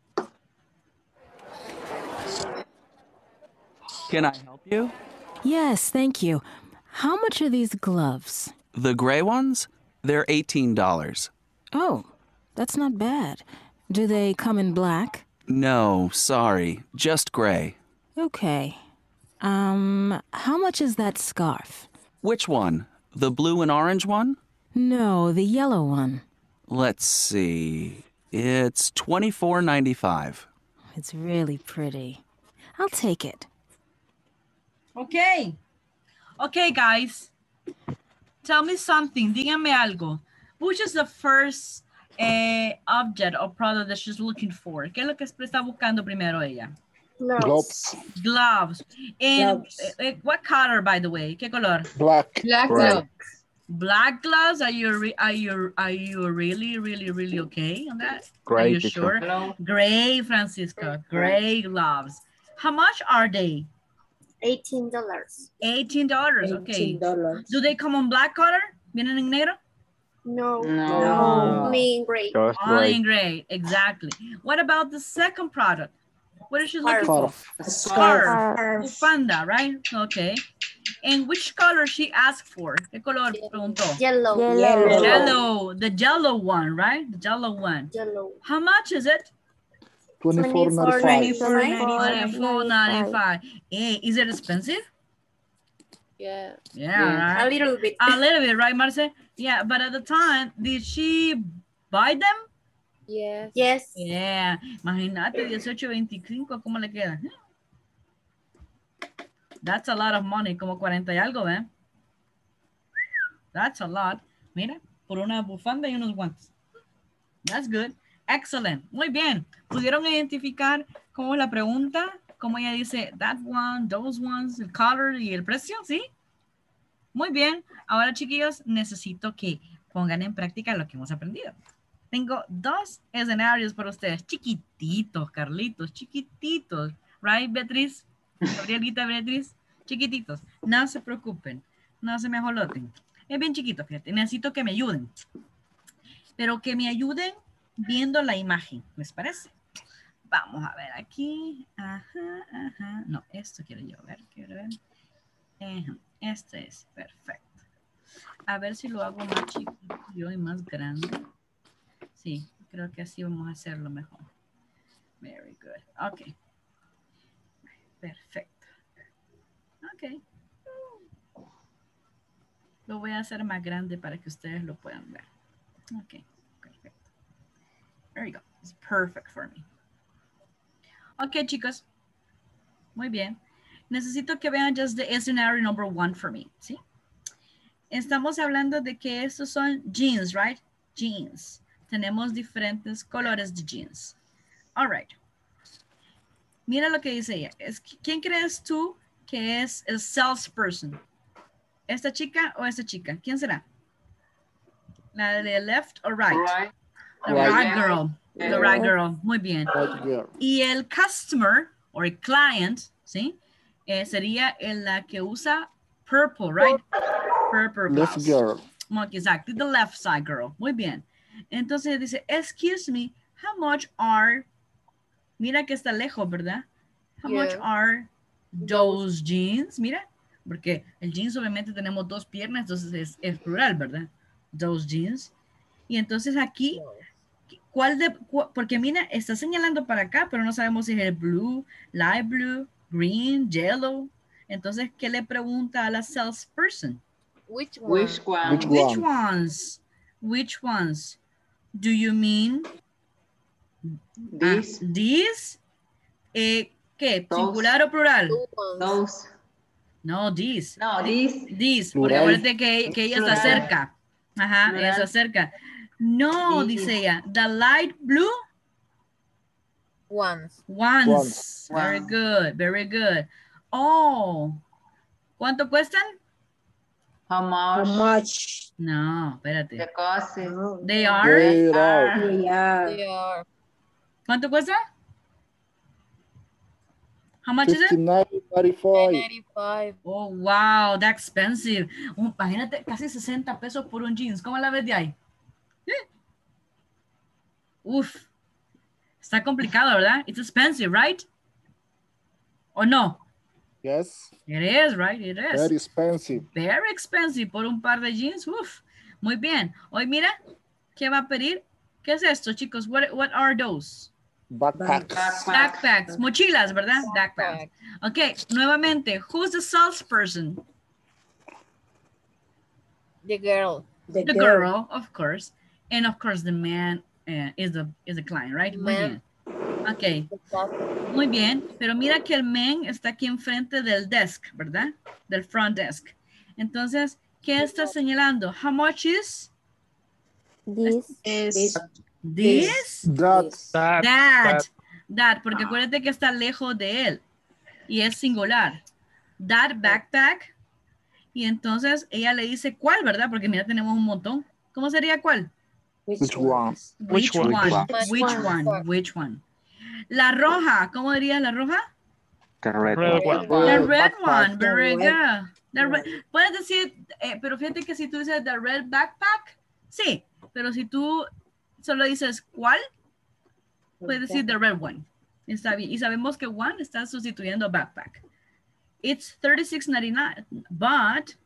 Can I help you? Yes, thank you. How much are these gloves? The gray ones? They're eighteen dollars. Oh, that's not bad. Do they come in black? No, sorry, just gray. Okay. Um, how much is that scarf? Which one? The blue and orange one? No, the yellow one. Let's see. It's twenty-four ninety-five. It's really pretty. I'll take it. Okay. Okay, guys. Tell me something. Díganme algo. Which is the first uh, object or product that she's looking for? ¿Qué es lo que está buscando primero ella? Gloves. Gloves. And Gloves. uh, uh, what color, by the way? ¿Qué color? Black. Black Right. gloves. Black gloves. Are you re are you are you really really really okay on that? Are Gray, you teacher. sure? Hello. Gray, Francisco. Gray gloves. How much are they? Eighteen dollars. Eighteen dollars. Okay. eighteen dollars. Do they come on black color? ¿Vienen en negro? No. No. Me in gray. Just Only in gray. Exactly. What about the second product? What is she looking for? Scarf. Scarf. Scarf. Bufanda, right? Okay. And which color she asked for? ¿Qué color preguntó? Yellow. Yellow. Yellow. The yellow one, right? The yellow one. Yellow. How much is it? Twenty-four ninety-five. twenty-four ninety-five. Hey, is it expensive? Yeah. Yeah, Yeah. right? A little bit. A little bit, right, Marce? Yeah, but at the time, did she buy them? Yes. Yes. Yeah. Imagínate, dieciocho veinticinco, ¿cómo le queda? That's a lot of money, como cuarenta y algo, ¿eh? That's a lot. Mira, por una bufanda y unos guantes. That's good. Excellent. Muy bien. ¿Pudieron identificar cómo es la pregunta? Cómo ella dice, that one, those ones, el color y el precio, ¿sí? Muy bien. Ahora, chiquillos, necesito que pongan en práctica lo que hemos aprendido. Tengo dos escenarios para ustedes, chiquititos, Carlitos, chiquititos. Right, Beatriz? Gabrielita, Beatriz, chiquititos. No se preocupen, no se me ajoloten. Es bien chiquito, fíjate. Necesito que me ayuden. Pero que me ayuden viendo la imagen, ¿les parece? Vamos a ver aquí. Ajá, ajá. No, esto quiero yo ver, quiero ver. Ajá, este es perfecto. A ver si lo hago más chiquito yo y más grande. Sí, creo que así vamos a hacerlo mejor. Very good. Ok. Perfecto. Ok. Lo voy a hacer más grande para que ustedes lo puedan ver. Ok. Perfecto. There you go. It's perfect for me. Ok, chicos. Muy bien. Necesito que vean just the scenario number one for me. ¿Sí? Estamos hablando de que estos son jeans, right? Jeans. Tenemos diferentes colores de jeans. All right. Mira lo que dice ella. Es, ¿quién crees tú que es el salesperson? ¿Esta chica o esta chica? ¿Quién será? ¿La de left or right? Right. The Right. right girl. The right girl. Muy bien. Right girl. Y el customer o el client, ¿sí? Eh, sería el, la que usa purple, right? Purple Left blouse. girl. Muy- Exactly, the left side girl. Muy bien. Entonces dice, excuse me, how much are... Mira que está lejos, ¿verdad? How much Yeah. are those jeans? Mira, porque el jeans obviamente tenemos dos piernas, entonces es, es plural, ¿verdad? Those jeans. Y entonces aquí, ¿cuál de...? cu- Porque mira, está señalando para acá, pero no sabemos si es el blue, light blue, green, yellow. Entonces, ¿qué le pregunta a la salesperson? Which one? Which one? Which Which one? ones? Which ones? Do you mean This, ah, these? Eh, ¿Qué? Those. ¿Singular o plural? Two ones. those. No, these. No, this. These, porque Plural. acuérdate que, que ella está Plural. cerca. Ajá, ella está Plural. cerca. No, These. dice ella. The light blue Ones. ones. Ones. Very Ones. good, very good. Oh, ¿cuánto cuestan? How How much? much? No, espérate. The cost. No, They are. They are. they are They are ¿Cuánto cuesta? How much is it? fifty-nine ninety-five. ninety-five. Oh, wow, that's expensive. Oh, imagínate, casi sesenta pesos por un jeans. ¿Cómo la ves de ahí? ¿Eh? Uf. Está complicado, ¿verdad? It's expensive, right? ¿O no? Yes. It is, right? It is. Very expensive. Very expensive por un par de jeans. Uf. Muy bien. Hoy mira, ¿qué va a pedir? ¿Qué es esto, chicos? What, what are those? Backpacks. Backpacks. Mochilas, ¿verdad? Backpacks. Ok, nuevamente. Who's the salesperson? The girl. The, The girl. girl, of course. And of course, the man uh, is the is the client, right? Muy bien. Ok. Muy bien. Pero mira que el man está aquí enfrente del desk, ¿verdad? Del front desk. Entonces, ¿qué está señalando? How much is? This. This. This. That. That, That. That. Porque acuérdate que está lejos de él. Y es singular. That backpack. Y entonces ella le dice cuál, ¿verdad? Porque mira, tenemos un montón. ¿Cómo sería cuál? Which one? Which, Which one? one? Which one? Which one? La roja, ¿cómo diría la roja? The red, Red one. one. The The red backpack. one, very The red. good. The red. Puedes decir, eh, pero fíjate que si tú dices the red backpack, sí, pero si tú solo dices cuál, puedes decir the red one. Está bien. Y sabemos que one está sustituyendo backpack. It's thirty-six ninety-nine, but,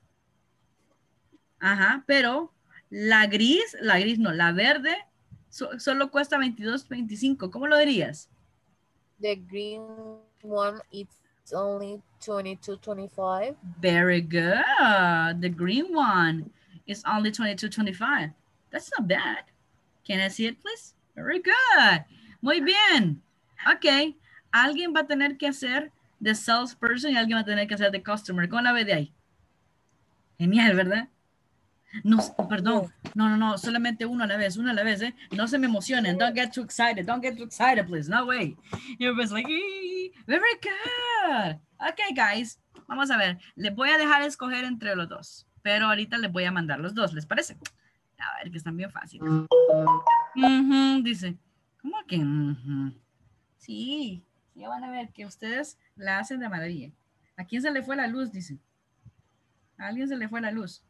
ajá, pero la gris, la gris no, la verde, so, solo cuesta veintidós veinticinco. ¿Cómo lo dirías? The green one it's only twenty-two twenty-five. Very good. The green one is only twenty-two twenty-five. That's not bad. Can I see it, please? Very good. Muy bien. Ok. Alguien va a tener que hacer the salesperson y alguien va a tener que hacer the customer. ¿Cómo la ve de ahí? Genial, ¿verdad? No, perdón. No, no, no. Solamente uno a la vez. Uno a la vez, ¿eh? No se me emocionen. Don't get too excited. Don't get too excited, please. No way. Everybody's like, "Ee, very good." Okay, guys. Vamos a ver. Les voy a dejar escoger entre los dos. Pero ahorita les voy a mandar los dos. ¿Les parece? A ver, que están bien fáciles. Uh-huh, dice. ¿Cómo que? Uh-huh? Sí. Ya van a ver que ustedes la hacen de maravilla. ¿A quién se le fue la luz? Dice. A alguien se le fue la luz.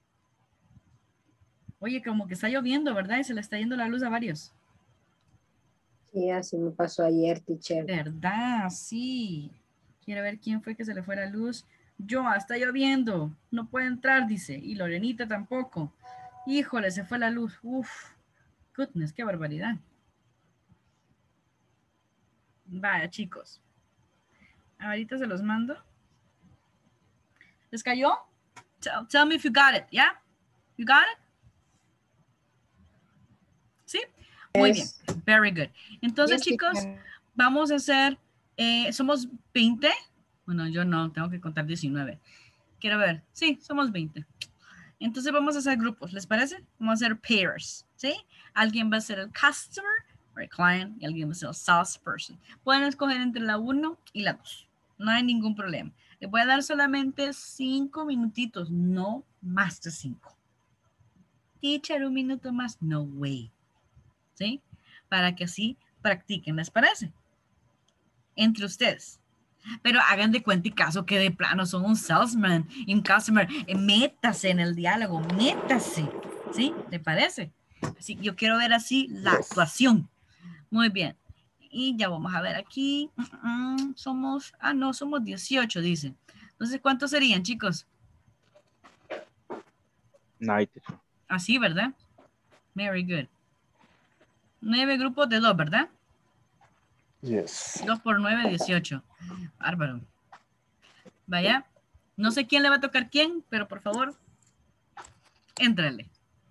Oye, como que está lloviendo, ¿verdad? Y se le está yendo la luz a varios. Sí, así me pasó ayer, teacher. ¿Verdad? Sí. Quiero ver quién fue que se le fue la luz. Yo, está lloviendo. No puede entrar, dice. Y Lorenita tampoco. Híjole, se fue la luz. Uf. Goodness, qué barbaridad. Vaya, chicos. Ahorita se los mando. ¿Les cayó? Tell, tell me if you got it, ¿ya? Yeah? You got it? ¿Sí? Muy Yes. bien. Very good. Entonces, Yes, chicos, teacher. vamos a hacer, eh, somos veinte. Bueno, yo no, tengo que contar diecinueve. Quiero ver. Sí, somos veinte. Entonces vamos a hacer grupos, ¿les parece? Vamos a hacer pairs, ¿sí? Alguien va a ser el customer o el client y alguien va a ser el salesperson. Pueden escoger entre la uno y la dos. No hay ningún problema. Les voy a dar solamente cinco minutitos, no más de cinco. Teacher, un minuto más. No way. ¿Sí? Para que así practiquen, ¿les parece? Entre ustedes. Pero hagan de cuenta y caso que de plano son un salesman y un customer. Eh, métase en el diálogo, métase. ¿Sí? ¿Le parece? Así yo quiero ver así la actuación. Muy bien. Y ya vamos a ver aquí. Uh, uh, somos, ah, no, somos dieciocho, dice. Entonces, ¿cuántos serían, chicos? Night. Así, ¿verdad? Very good. Nueve grupos de dos, ¿verdad? Yes. Dos por nueve, dieciocho. Bárbaro. Vaya. No sé quién le va a tocar quién, pero por favor, éntrale.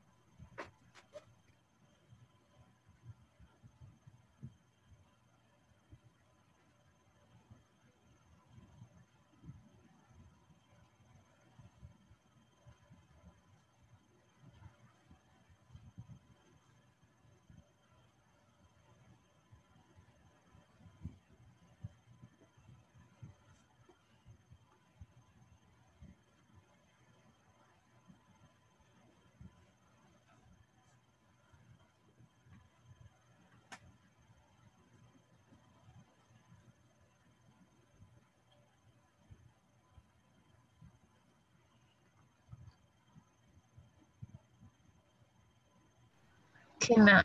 Can I,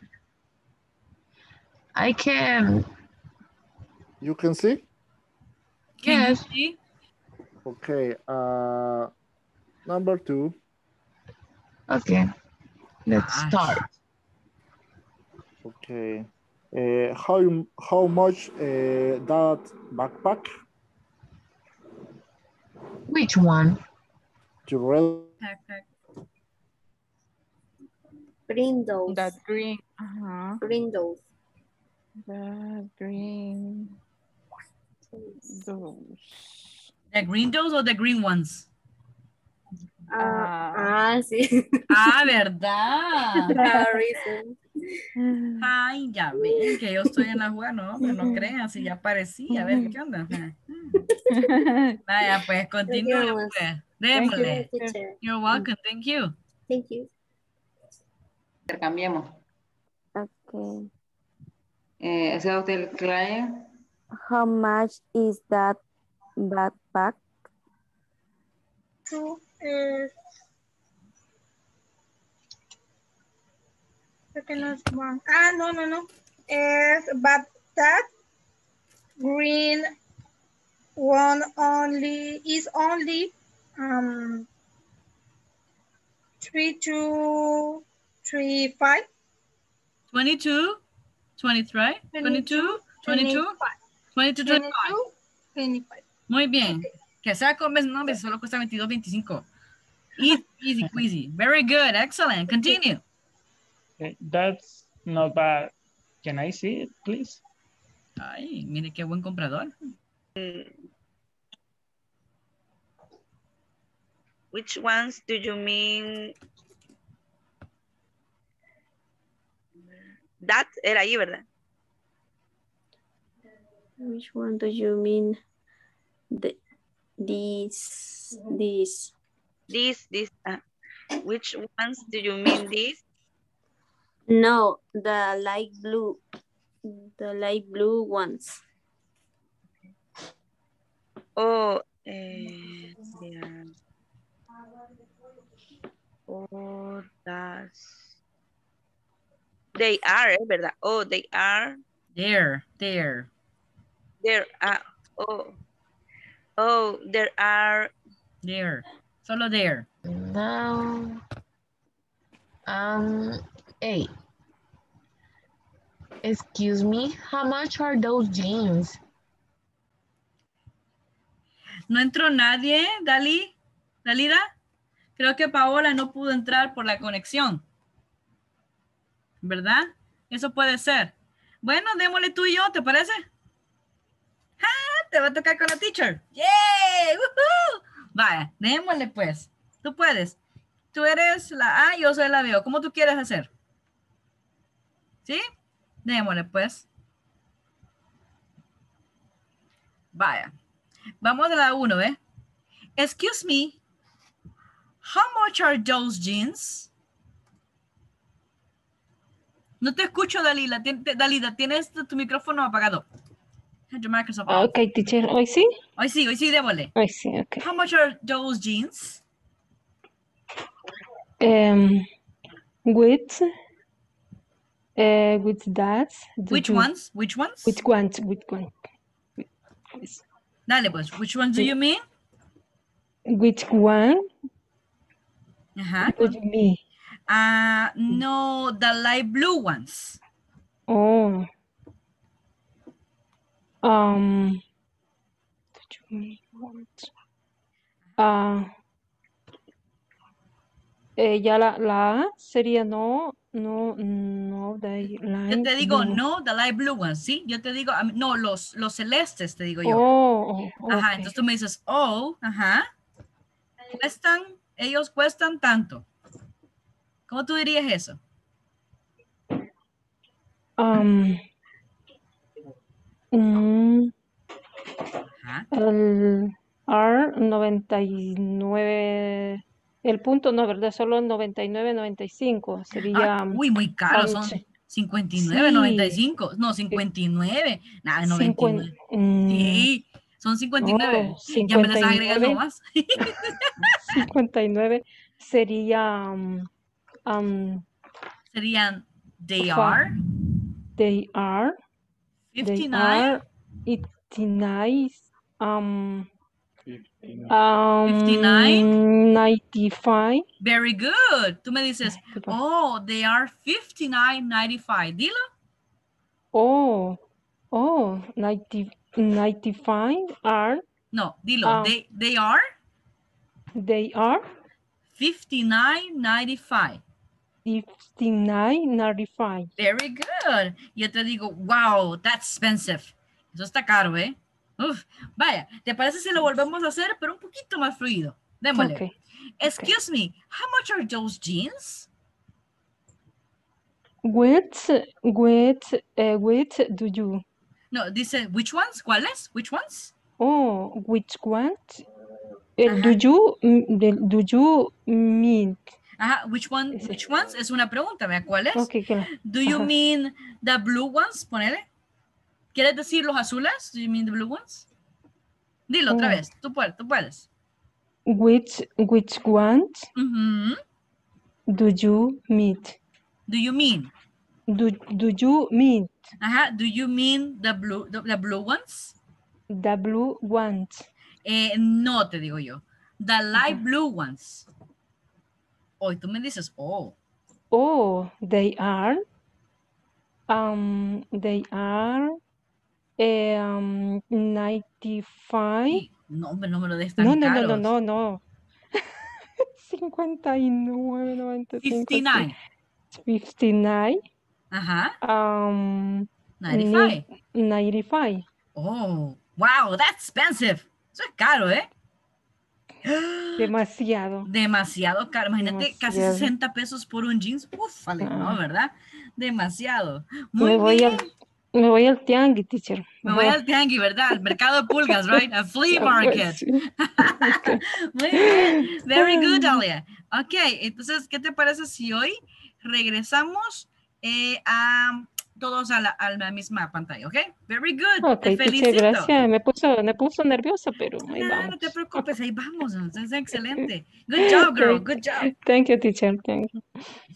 I can, You can see? Can yes. you see? Okay. Uh, number two. Okay, let's Gosh. start. Okay. Uh, how how much uh, that backpack? Which one? The red Pack, pack. Windows. The green. Uh-huh. Windows. The green. Those. The green doors or the green ones? Ah, ah, sí. Ah, ¿verdad? The reason. Ay, ya ven que yo estoy en la jugada, no, pero no crean, si ya aparecía, a ver, ¿qué onda? Vaya, pues, continúe, pues, démosle. You're welcome, thank you. Thank you. Intercambiemos. Okay. Eh, ¿sea usted el client? How much is that backpack? Two is creo que no es one. Ah, no, no, no. Es but that green one only is only um three two three five. twenty-two, twenty-three, twenty-two, twenty-two, twenty-two, twenty-five. twenty-five. Muy bien. Que sea con mes nombres solo cuesta veintidós veinticinco. Easy, easy, easy. Very good. Excellent. Continue. Okay, that's not bad. Can I see it, please? Ay, mire qué buen comprador. Which ones do you mean? That era ahí, ¿verdad? Which one do you mean? The, these, these. This, this. Uh, which ones do you mean this? No, the light blue. The light blue ones. Oh, eh, yeah. Oh, that's. They are, eh, ¿verdad? Oh, they are. There, there. There are. Oh. Oh, there are. There. Solo there. Now, um, eight. Excuse me, how much are those jeans? ¿No entró nadie, Dali? ¿Dalida? Creo que Paola no pudo entrar por la conexión. ¿Verdad? Eso puede ser. Bueno, démosle tú y yo, ¿te parece? ¡Ah! Te va a tocar con la teacher. ¡Yay! ¡Woohoo! Vaya, démosle pues. Tú puedes. Tú eres la A, yo soy la B. ¿Cómo tú quieres hacer? ¿Sí? Démosle pues. Vaya. Vamos a la uno, ¿eh? Excuse me. How much are those jeans? No te escucho, Dalila. Dalila, tienes tu micrófono apagado. Microsoft Ah, ok, teacher. ¿Hoy sí? Hoy sí, hoy sí, démosle. Hoy sí, ok. How much are those jeans? Um, with, uh, with that. Which ones? Which ones? Which ones? Which one? Which, Dale, pues. Which ones do you mean? Which one? Ajá. What do you mean? Uh, no, the light blue ones. Oh. Um. Ah. Eh, ya la, la A sería no, no, no, the light Yo te digo blue. no, the light blue ones, ¿sí? Yo te digo, um, no, los, los celestes, te digo yo. Oh, oh, Ajá, okay. entonces tú me dices, oh, ajá. Cuestan, ellos cuestan tanto. ¿Cómo tú dirías eso? Um, mm, el R noventa y nueve, el punto no, ¿verdad? Solo noventa y nueve, noventa y cinco sería. Ah, uy, muy caro, um, son sí. cincuenta y nueve, Sí. noventa y cinco. No, cincuenta y nueve. Nada, noventa y nueve. Mm, Sí, son cincuenta y nueve. oh, Ya me le estás cincuenta y nueve. agregando más. cincuenta y nueve sería. Um, um, Serían, they fa- are They are. They fifty-nine, are eighty-nine. Um. Um, fifty-nine. ninety-five. Very good. Tú me dices, oh, they are fifty-nine ninety-five. Dilo. Oh, oh, ninety, ninety-five are. No, dilo. Ah. They, they are They are fifty-nine ninety-five. fifty-nine ninety-five. Very good. Yo te digo, wow, that's expensive. Eso está caro, ¿eh? Uf, vaya, ¿te parece si lo volvemos a hacer, pero un poquito más fluido? Démosle. Okay. Excuse me, how much are those jeans? Which, which, uh, which do you? No, dice, which ones? ¿Cuáles? Which ones? Oh, which one? Uh, Ajá. do you, mm, the- do you mean? Ajá, which one? Which ones? Es una pregunta, ¿vea? ¿Cuáles? Okay, claro. Do you Ajá. mean the blue ones? Ponele. ¿Quieres decir los azules? Do you mean the blue ones? Dilo otra Oh. vez. Tú puedes, tú puedes. Which, which one Ujú. do you meet? Do you mean? Do, do you mean Ajá, do you mean the blue, the, the blue ones? the blue ones? Eh, no, te digo yo. The light Ajá. blue ones. Hoy tú me dices, oh. Oh, they are, um, they are, um, ninety-five. No, hombre, no me lo des tan No, no, no, caros. no, no, no. cincuenta y nueve, noventa y cinco, sí. fifty-nine. fifty-nine, Ajá. um, ninety-five. ni- ninety-five. Oh, wow, that's expensive. Eso es caro, ¿eh? Demasiado. Demasiado caro. Imagínate, casi Demasiado. sesenta pesos por un jeans. Uf, vale, no, Ah. ¿verdad? Demasiado. Muy Me voy bien. al, me voy al tianguis, teacher. Me voy Mejor. al tianguis, ¿verdad? Al mercado de pulgas, right? A flea Ah, market. pues, sí. Ok. Muy bien. Very good, Alia. Ok, entonces, ¿qué te parece si hoy regresamos eh, a todos a la, a la misma pantalla? Ok, very good. Ok, Te teacher, felicito. gracias. Me puso, me puso nerviosa, pero ahí No, vamos. no te preocupes, ahí vamos. Es excelente. Good job, girl. Ok. Good job. Thank you, teacher. Thank you.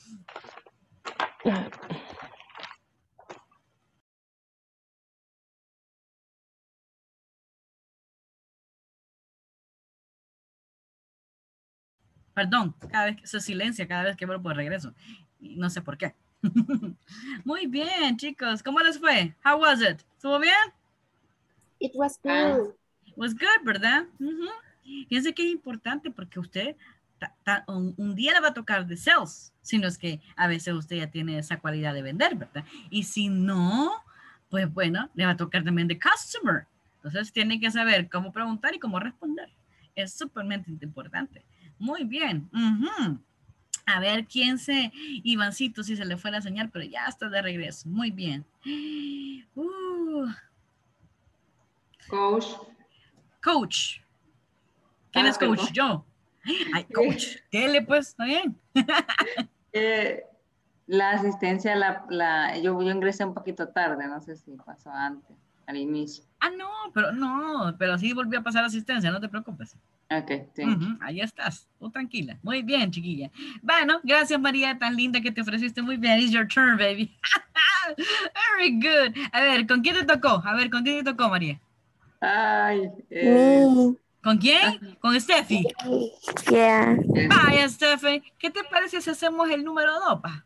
Perdón, cada vez que se silencia, cada vez que vuelvo de regreso. Y no sé por qué. Muy bien, chicos. ¿Cómo les fue? How was it? ¿Estuvo bien? It was Ah. good. Was good, ¿verdad? Ujú. Fíjense que es importante porque usted ta- ta- un, un día le va a tocar de sales, sino es que a veces usted ya tiene esa cualidad de vender, ¿verdad? Y si no, pues bueno, le va a tocar también de customer. Entonces tiene que saber cómo preguntar y cómo responder. Es súpermente importante. Muy bien. Ujú. A ver quién se... Ivancito, si se le fue la señal, pero ya está de regreso. Muy bien. Uh, Coach. coach. ¿Quién Ah, es coach? perdón. Yo. Ay, coach. Dele, pues, está bien. Eh, la asistencia, la, la, yo, yo ingresé un poquito tarde, no sé si pasó antes, al inicio. Ah, no, pero no, pero sí volvió a pasar asistencia, no te preocupes. Ok, thank you. Ujú, ahí estás, tú tranquila. Muy bien, chiquilla. Bueno, gracias, María, tan linda que te ofreciste. Muy bien, it's your turn, baby. Very good. A ver, ¿con quién te tocó? A ver, ¿con quién te tocó, María? Ay, eh, Me. ¿Con quién? Con Steffi. Yeah. Vaya, Steffi, ¿qué te parece si hacemos el número dos, pa?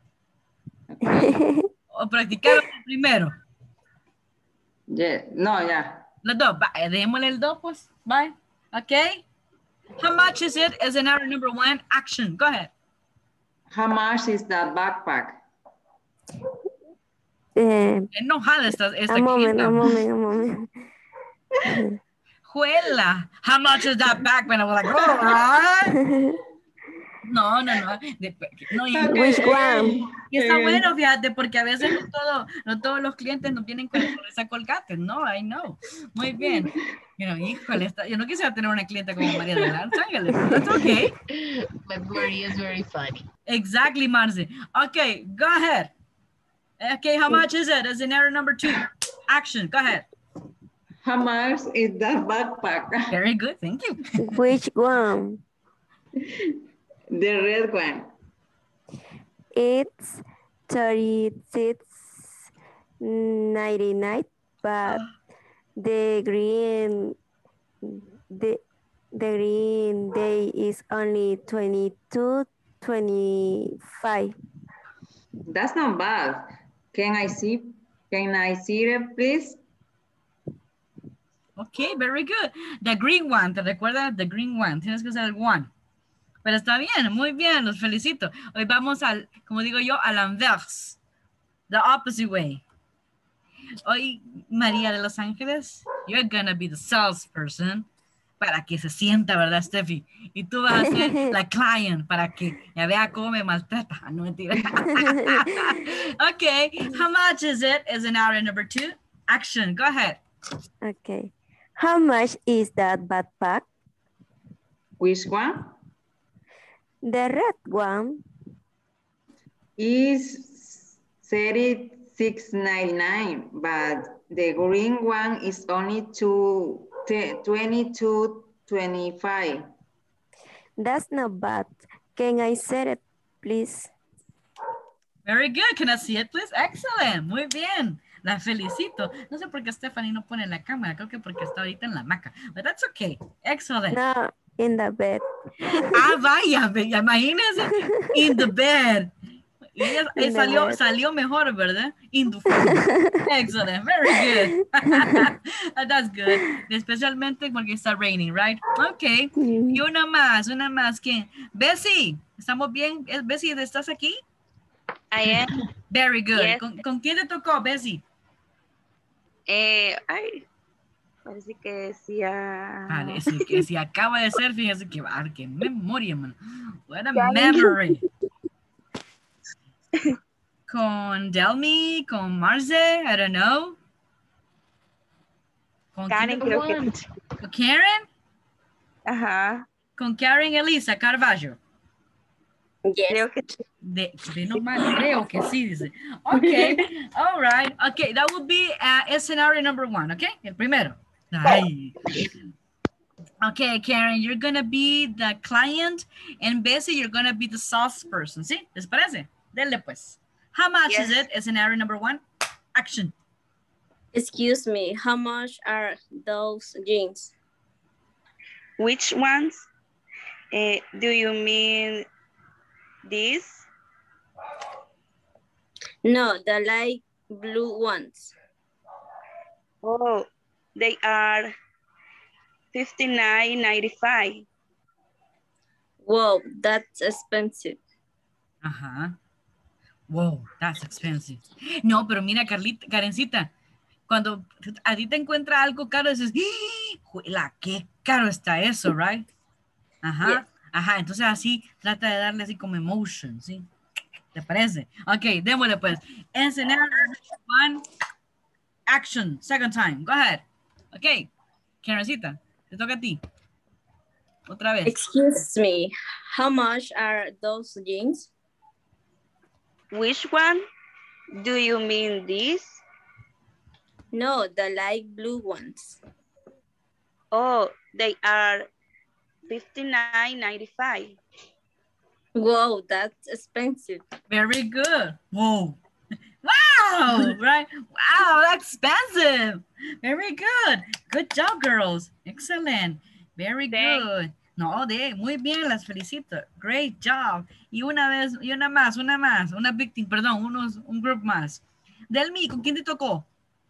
O practicaron el primero. yeah, no, ya. Los dos, vaya, démosle el dos, pues. Bye. Okay. How much is it? Is scenario number one. Action. Go ahead. How much is that backpack? Eh, Enojada esta, esta a moment, clienta. a moment, a moment. Juela. How much is that back? When I was like, all right. No, no, no. De- no y, Which one? y está bueno, fíjate, porque a veces no, todo, no todos los clientes nos vienen con, con esa colgate. No, I know. Muy bien. Pero, híjole, esta- yo no quisiera tener una clienta como María de la Ángeles, pero that's okay. But Maria is very funny. Exactly, Marcy. Okay, go ahead. Okay, how much is it? Scenario number two. Action, go ahead. How much is that backpack? Very good, thank you. Which one? The red one. It's thirty-six ninety-nine, but the green the the green day is only twenty-two twenty-five. That's not bad. Can I see? Can I see it, please? Okay, very good. The green one, ¿te recuerdas? The green one. Tienes que usar el one. Pero está bien, muy bien, los felicito. Hoy vamos al, como digo yo, al inverse. The opposite way. Hoy, María de Los Ángeles, you're gonna be the salesperson para que se sienta, ¿verdad, Steffi? Y tú vas a ser la client para que ya vea cómo me maltrata. No, mentira. Okay, how much is it? Is an hour number two. Action, go ahead. Okay. How much is that backpack? Which one? The red one. Is thirty-six ninety-nine, but the green one is only two, twenty-two twenty-five. That's not bad. Can I set it, please? Very good. Can I see it, please? Excellent. Muy bien. La felicito. No sé por qué Stephanie no pone la cámara. Creo que porque está ahorita en la hamaca. But that's okay. Excellent. No, in the bed. Ah, vaya, vaya. Imagínense. In the bed. Y ella, In the salió, bed. salió mejor, ¿verdad? In the food. Excellent. Very good. That's good. Especialmente porque está raining, right? Okay. Y una más, una más. ¿Quién? Bessie. ¿Estamos bien? Bessie, ¿estás aquí? I am. Very good. Yes. ¿Con, ¿Con quién te tocó, Bessie? Eh, ay, parece que decía... Parece que si acaba de ser, fíjese que va, qué memoria, man. What a memory. Con Delmi, con Marce, I don't know. ¿Con Karen, quién? creo que... ¿Con Karen? Ajá. Con Karen Elisa Carvalho. Creo que... De, de no mal, creo que sí, dice. Okay, all right. Okay, that would be uh, scenario number one, okay? El primero. Ay. Okay, Karen, you're gonna be the client, and Bessie, you're gonna be the salesperson, ¿sí? ¿Les parece? Denle pues. How much Yes. is it? Is scenario number one. Action. Excuse me, how much are those jeans? Which ones? Uh, do you mean these? No, the light blue ones. Oh, they are fifty-nine ninety-five. Whoa, that's expensive. Ajá. Wow, that's expensive. No, pero mira, Carlita, Karencita, cuando a ti te encuentra algo caro, dices, ¡la qué caro está eso, right? Ajá, Yeah. ajá, entonces así trata de darle así como emotion, ¿sí? ¿Te parece? Ok, démosle pues. Escenario one, action, second time, go ahead. Ok, Karencita, te toca a ti. Otra vez. Excuse me, how much are those jeans? Which one? Do you mean these? No, the light blue ones. Oh, they are fifty-nine ninety-five. Whoa, that's expensive. Very good. Whoa. Wow, right? Wow, that's expensive. Very good. Good job, girls. Excellent. Very Thanks. good. No, de, muy bien, las felicito. Great job. Y una vez, y una más, una más, una victim, perdón, unos, un group más. Delmi, ¿con quién te tocó?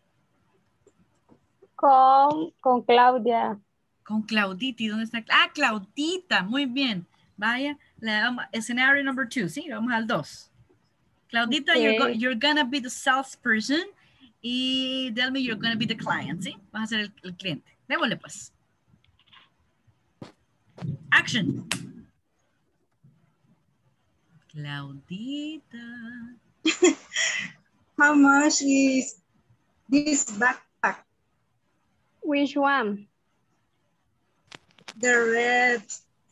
Con, con Claudia. Con Claudita. ¿Y dónde está? Ah, Claudita, muy bien. Vaya, le damos, escenario number two, ¿sí? Vamos al dos. Claudita, you're, go, Okay. you're gonna be the salesperson. Y Delmi, you're gonna be the client, ¿sí? Vas a ser el, el cliente. Démosle pues. Action. Claudita. How much is this backpack? Which one? The red,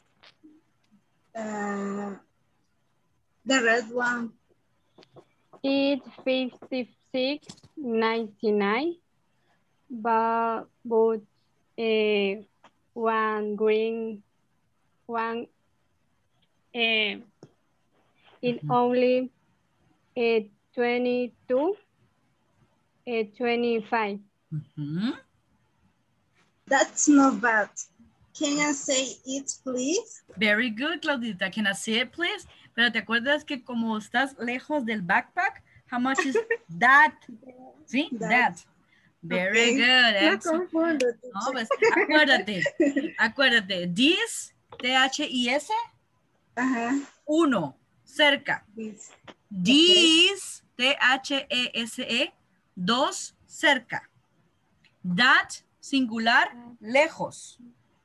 uh, the red one. It's fifty-six ninety-nine, but but uh, one green one uh, it only uh, twenty-two uh, twenty-five. Mm-hmm. That's not bad. Can I say it, please? Very good, Claudita. Can I see it, please? Pero te acuerdas que como estás lejos del backpack, how much is that? ¿Sí? That. That. Very Okay. good. No Excellent. confundo, No, pues, acuérdate, acuérdate. This, T H I S, Ajá. Uno, cerca. This. These, T H E S E. Dos, cerca. That, singular, lejos.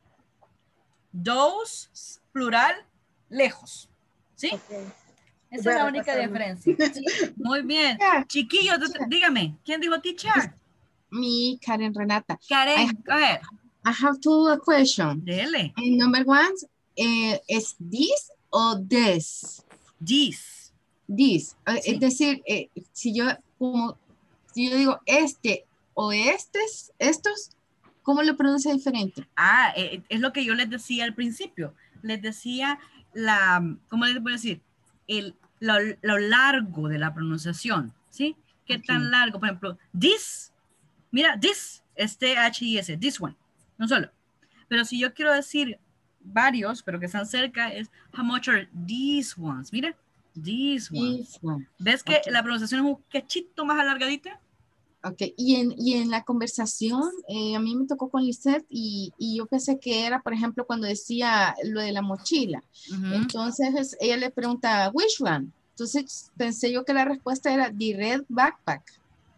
Those, plural, lejos. ¿Sí? Okay. Esa es la única diferencia. Muy bien. Chiquillos, dígame, ¿quién dijo teacher? Me, Karen Renata. Karen, I, go ahead. I have two questions. Dele. And number one, uh, ¿es this o this? This. This. Uh, Sí. Es decir, eh, si yo como si yo digo este o estes, estos, ¿cómo lo pronuncia diferente? Ah, eh, es lo que yo les decía al principio. Les decía la, ¿cómo les voy a decir? El, lo, lo largo de la pronunciación, ¿sí? ¿Qué Okay. tan largo? Por ejemplo, this, mira, this es T H I S, this one, no solo. Pero si yo quiero decir varios, pero que están cerca, es how much are these ones? Mira, these ones. This one. ¿Ves que Okay. la pronunciación es un cachito más alargadita? Ok, y en, y en la conversación, eh, a mí me tocó con Lisette y, y yo pensé que era, por ejemplo, cuando decía lo de la mochila. Ujú. Entonces ella le pregunta, which one? Entonces pensé yo que la respuesta era the red backpack.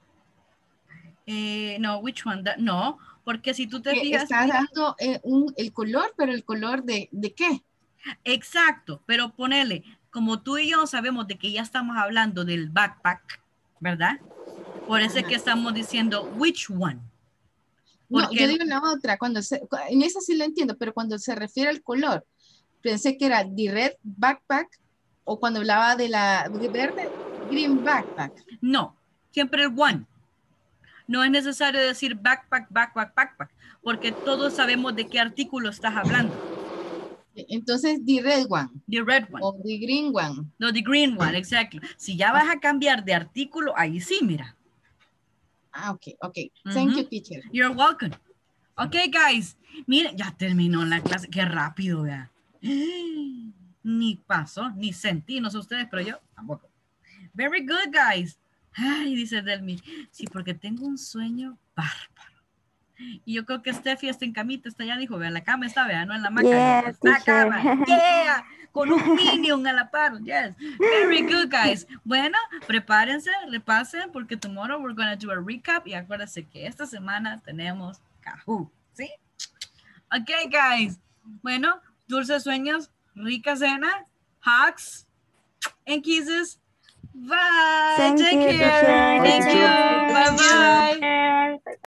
Eh, no, which one? That- no, porque si tú te Que fijas... está dando eh, un, el color, pero el color de, ¿de qué? Exacto, pero ponele, como tú y yo sabemos de que ya estamos hablando del backpack, ¿verdad? Por eso es que estamos diciendo which one. No, Porque- yo digo la otra, cuando se, en esa sí lo entiendo, pero cuando se refiere al color, pensé que era the red backpack o cuando hablaba de la de verde, green backpack. No, siempre el one. No es necesario decir backpack, backpack, backpack, porque todos sabemos de qué artículo estás hablando. Entonces, the red one. The red one. O the green one. No, the green one, exacto. Si ya vas a cambiar de artículo, ahí sí, mira. Ah, ok, ok. Thank Ujú. you, teacher. You're welcome. Okay, guys. Miren, ya terminó la clase. Qué rápido, vea. Ni pasó, ni sentí, no sé ustedes, pero yo tampoco. Very good, guys. Ay, dice Delmi. Sí, porque tengo un sueño bárbaro. Y yo creo que Steffi está en camita, está allá, dijo, vea, la cama está, vea, no en la maca. Yeah, está la teacher. cama. Yeah, con un minion a la par. Yes. Very good, guys. Bueno, prepárense, repasen, porque tomorrow we're going to do a recap. Y acuérdense que esta semana tenemos Kahoot, ¿sí? Ok, guys. Bueno, dulces sueños, rica cena, hugs, and kisses. Bye. Thank Take you, care. teacher. Thank you. Thank you. Bye-bye.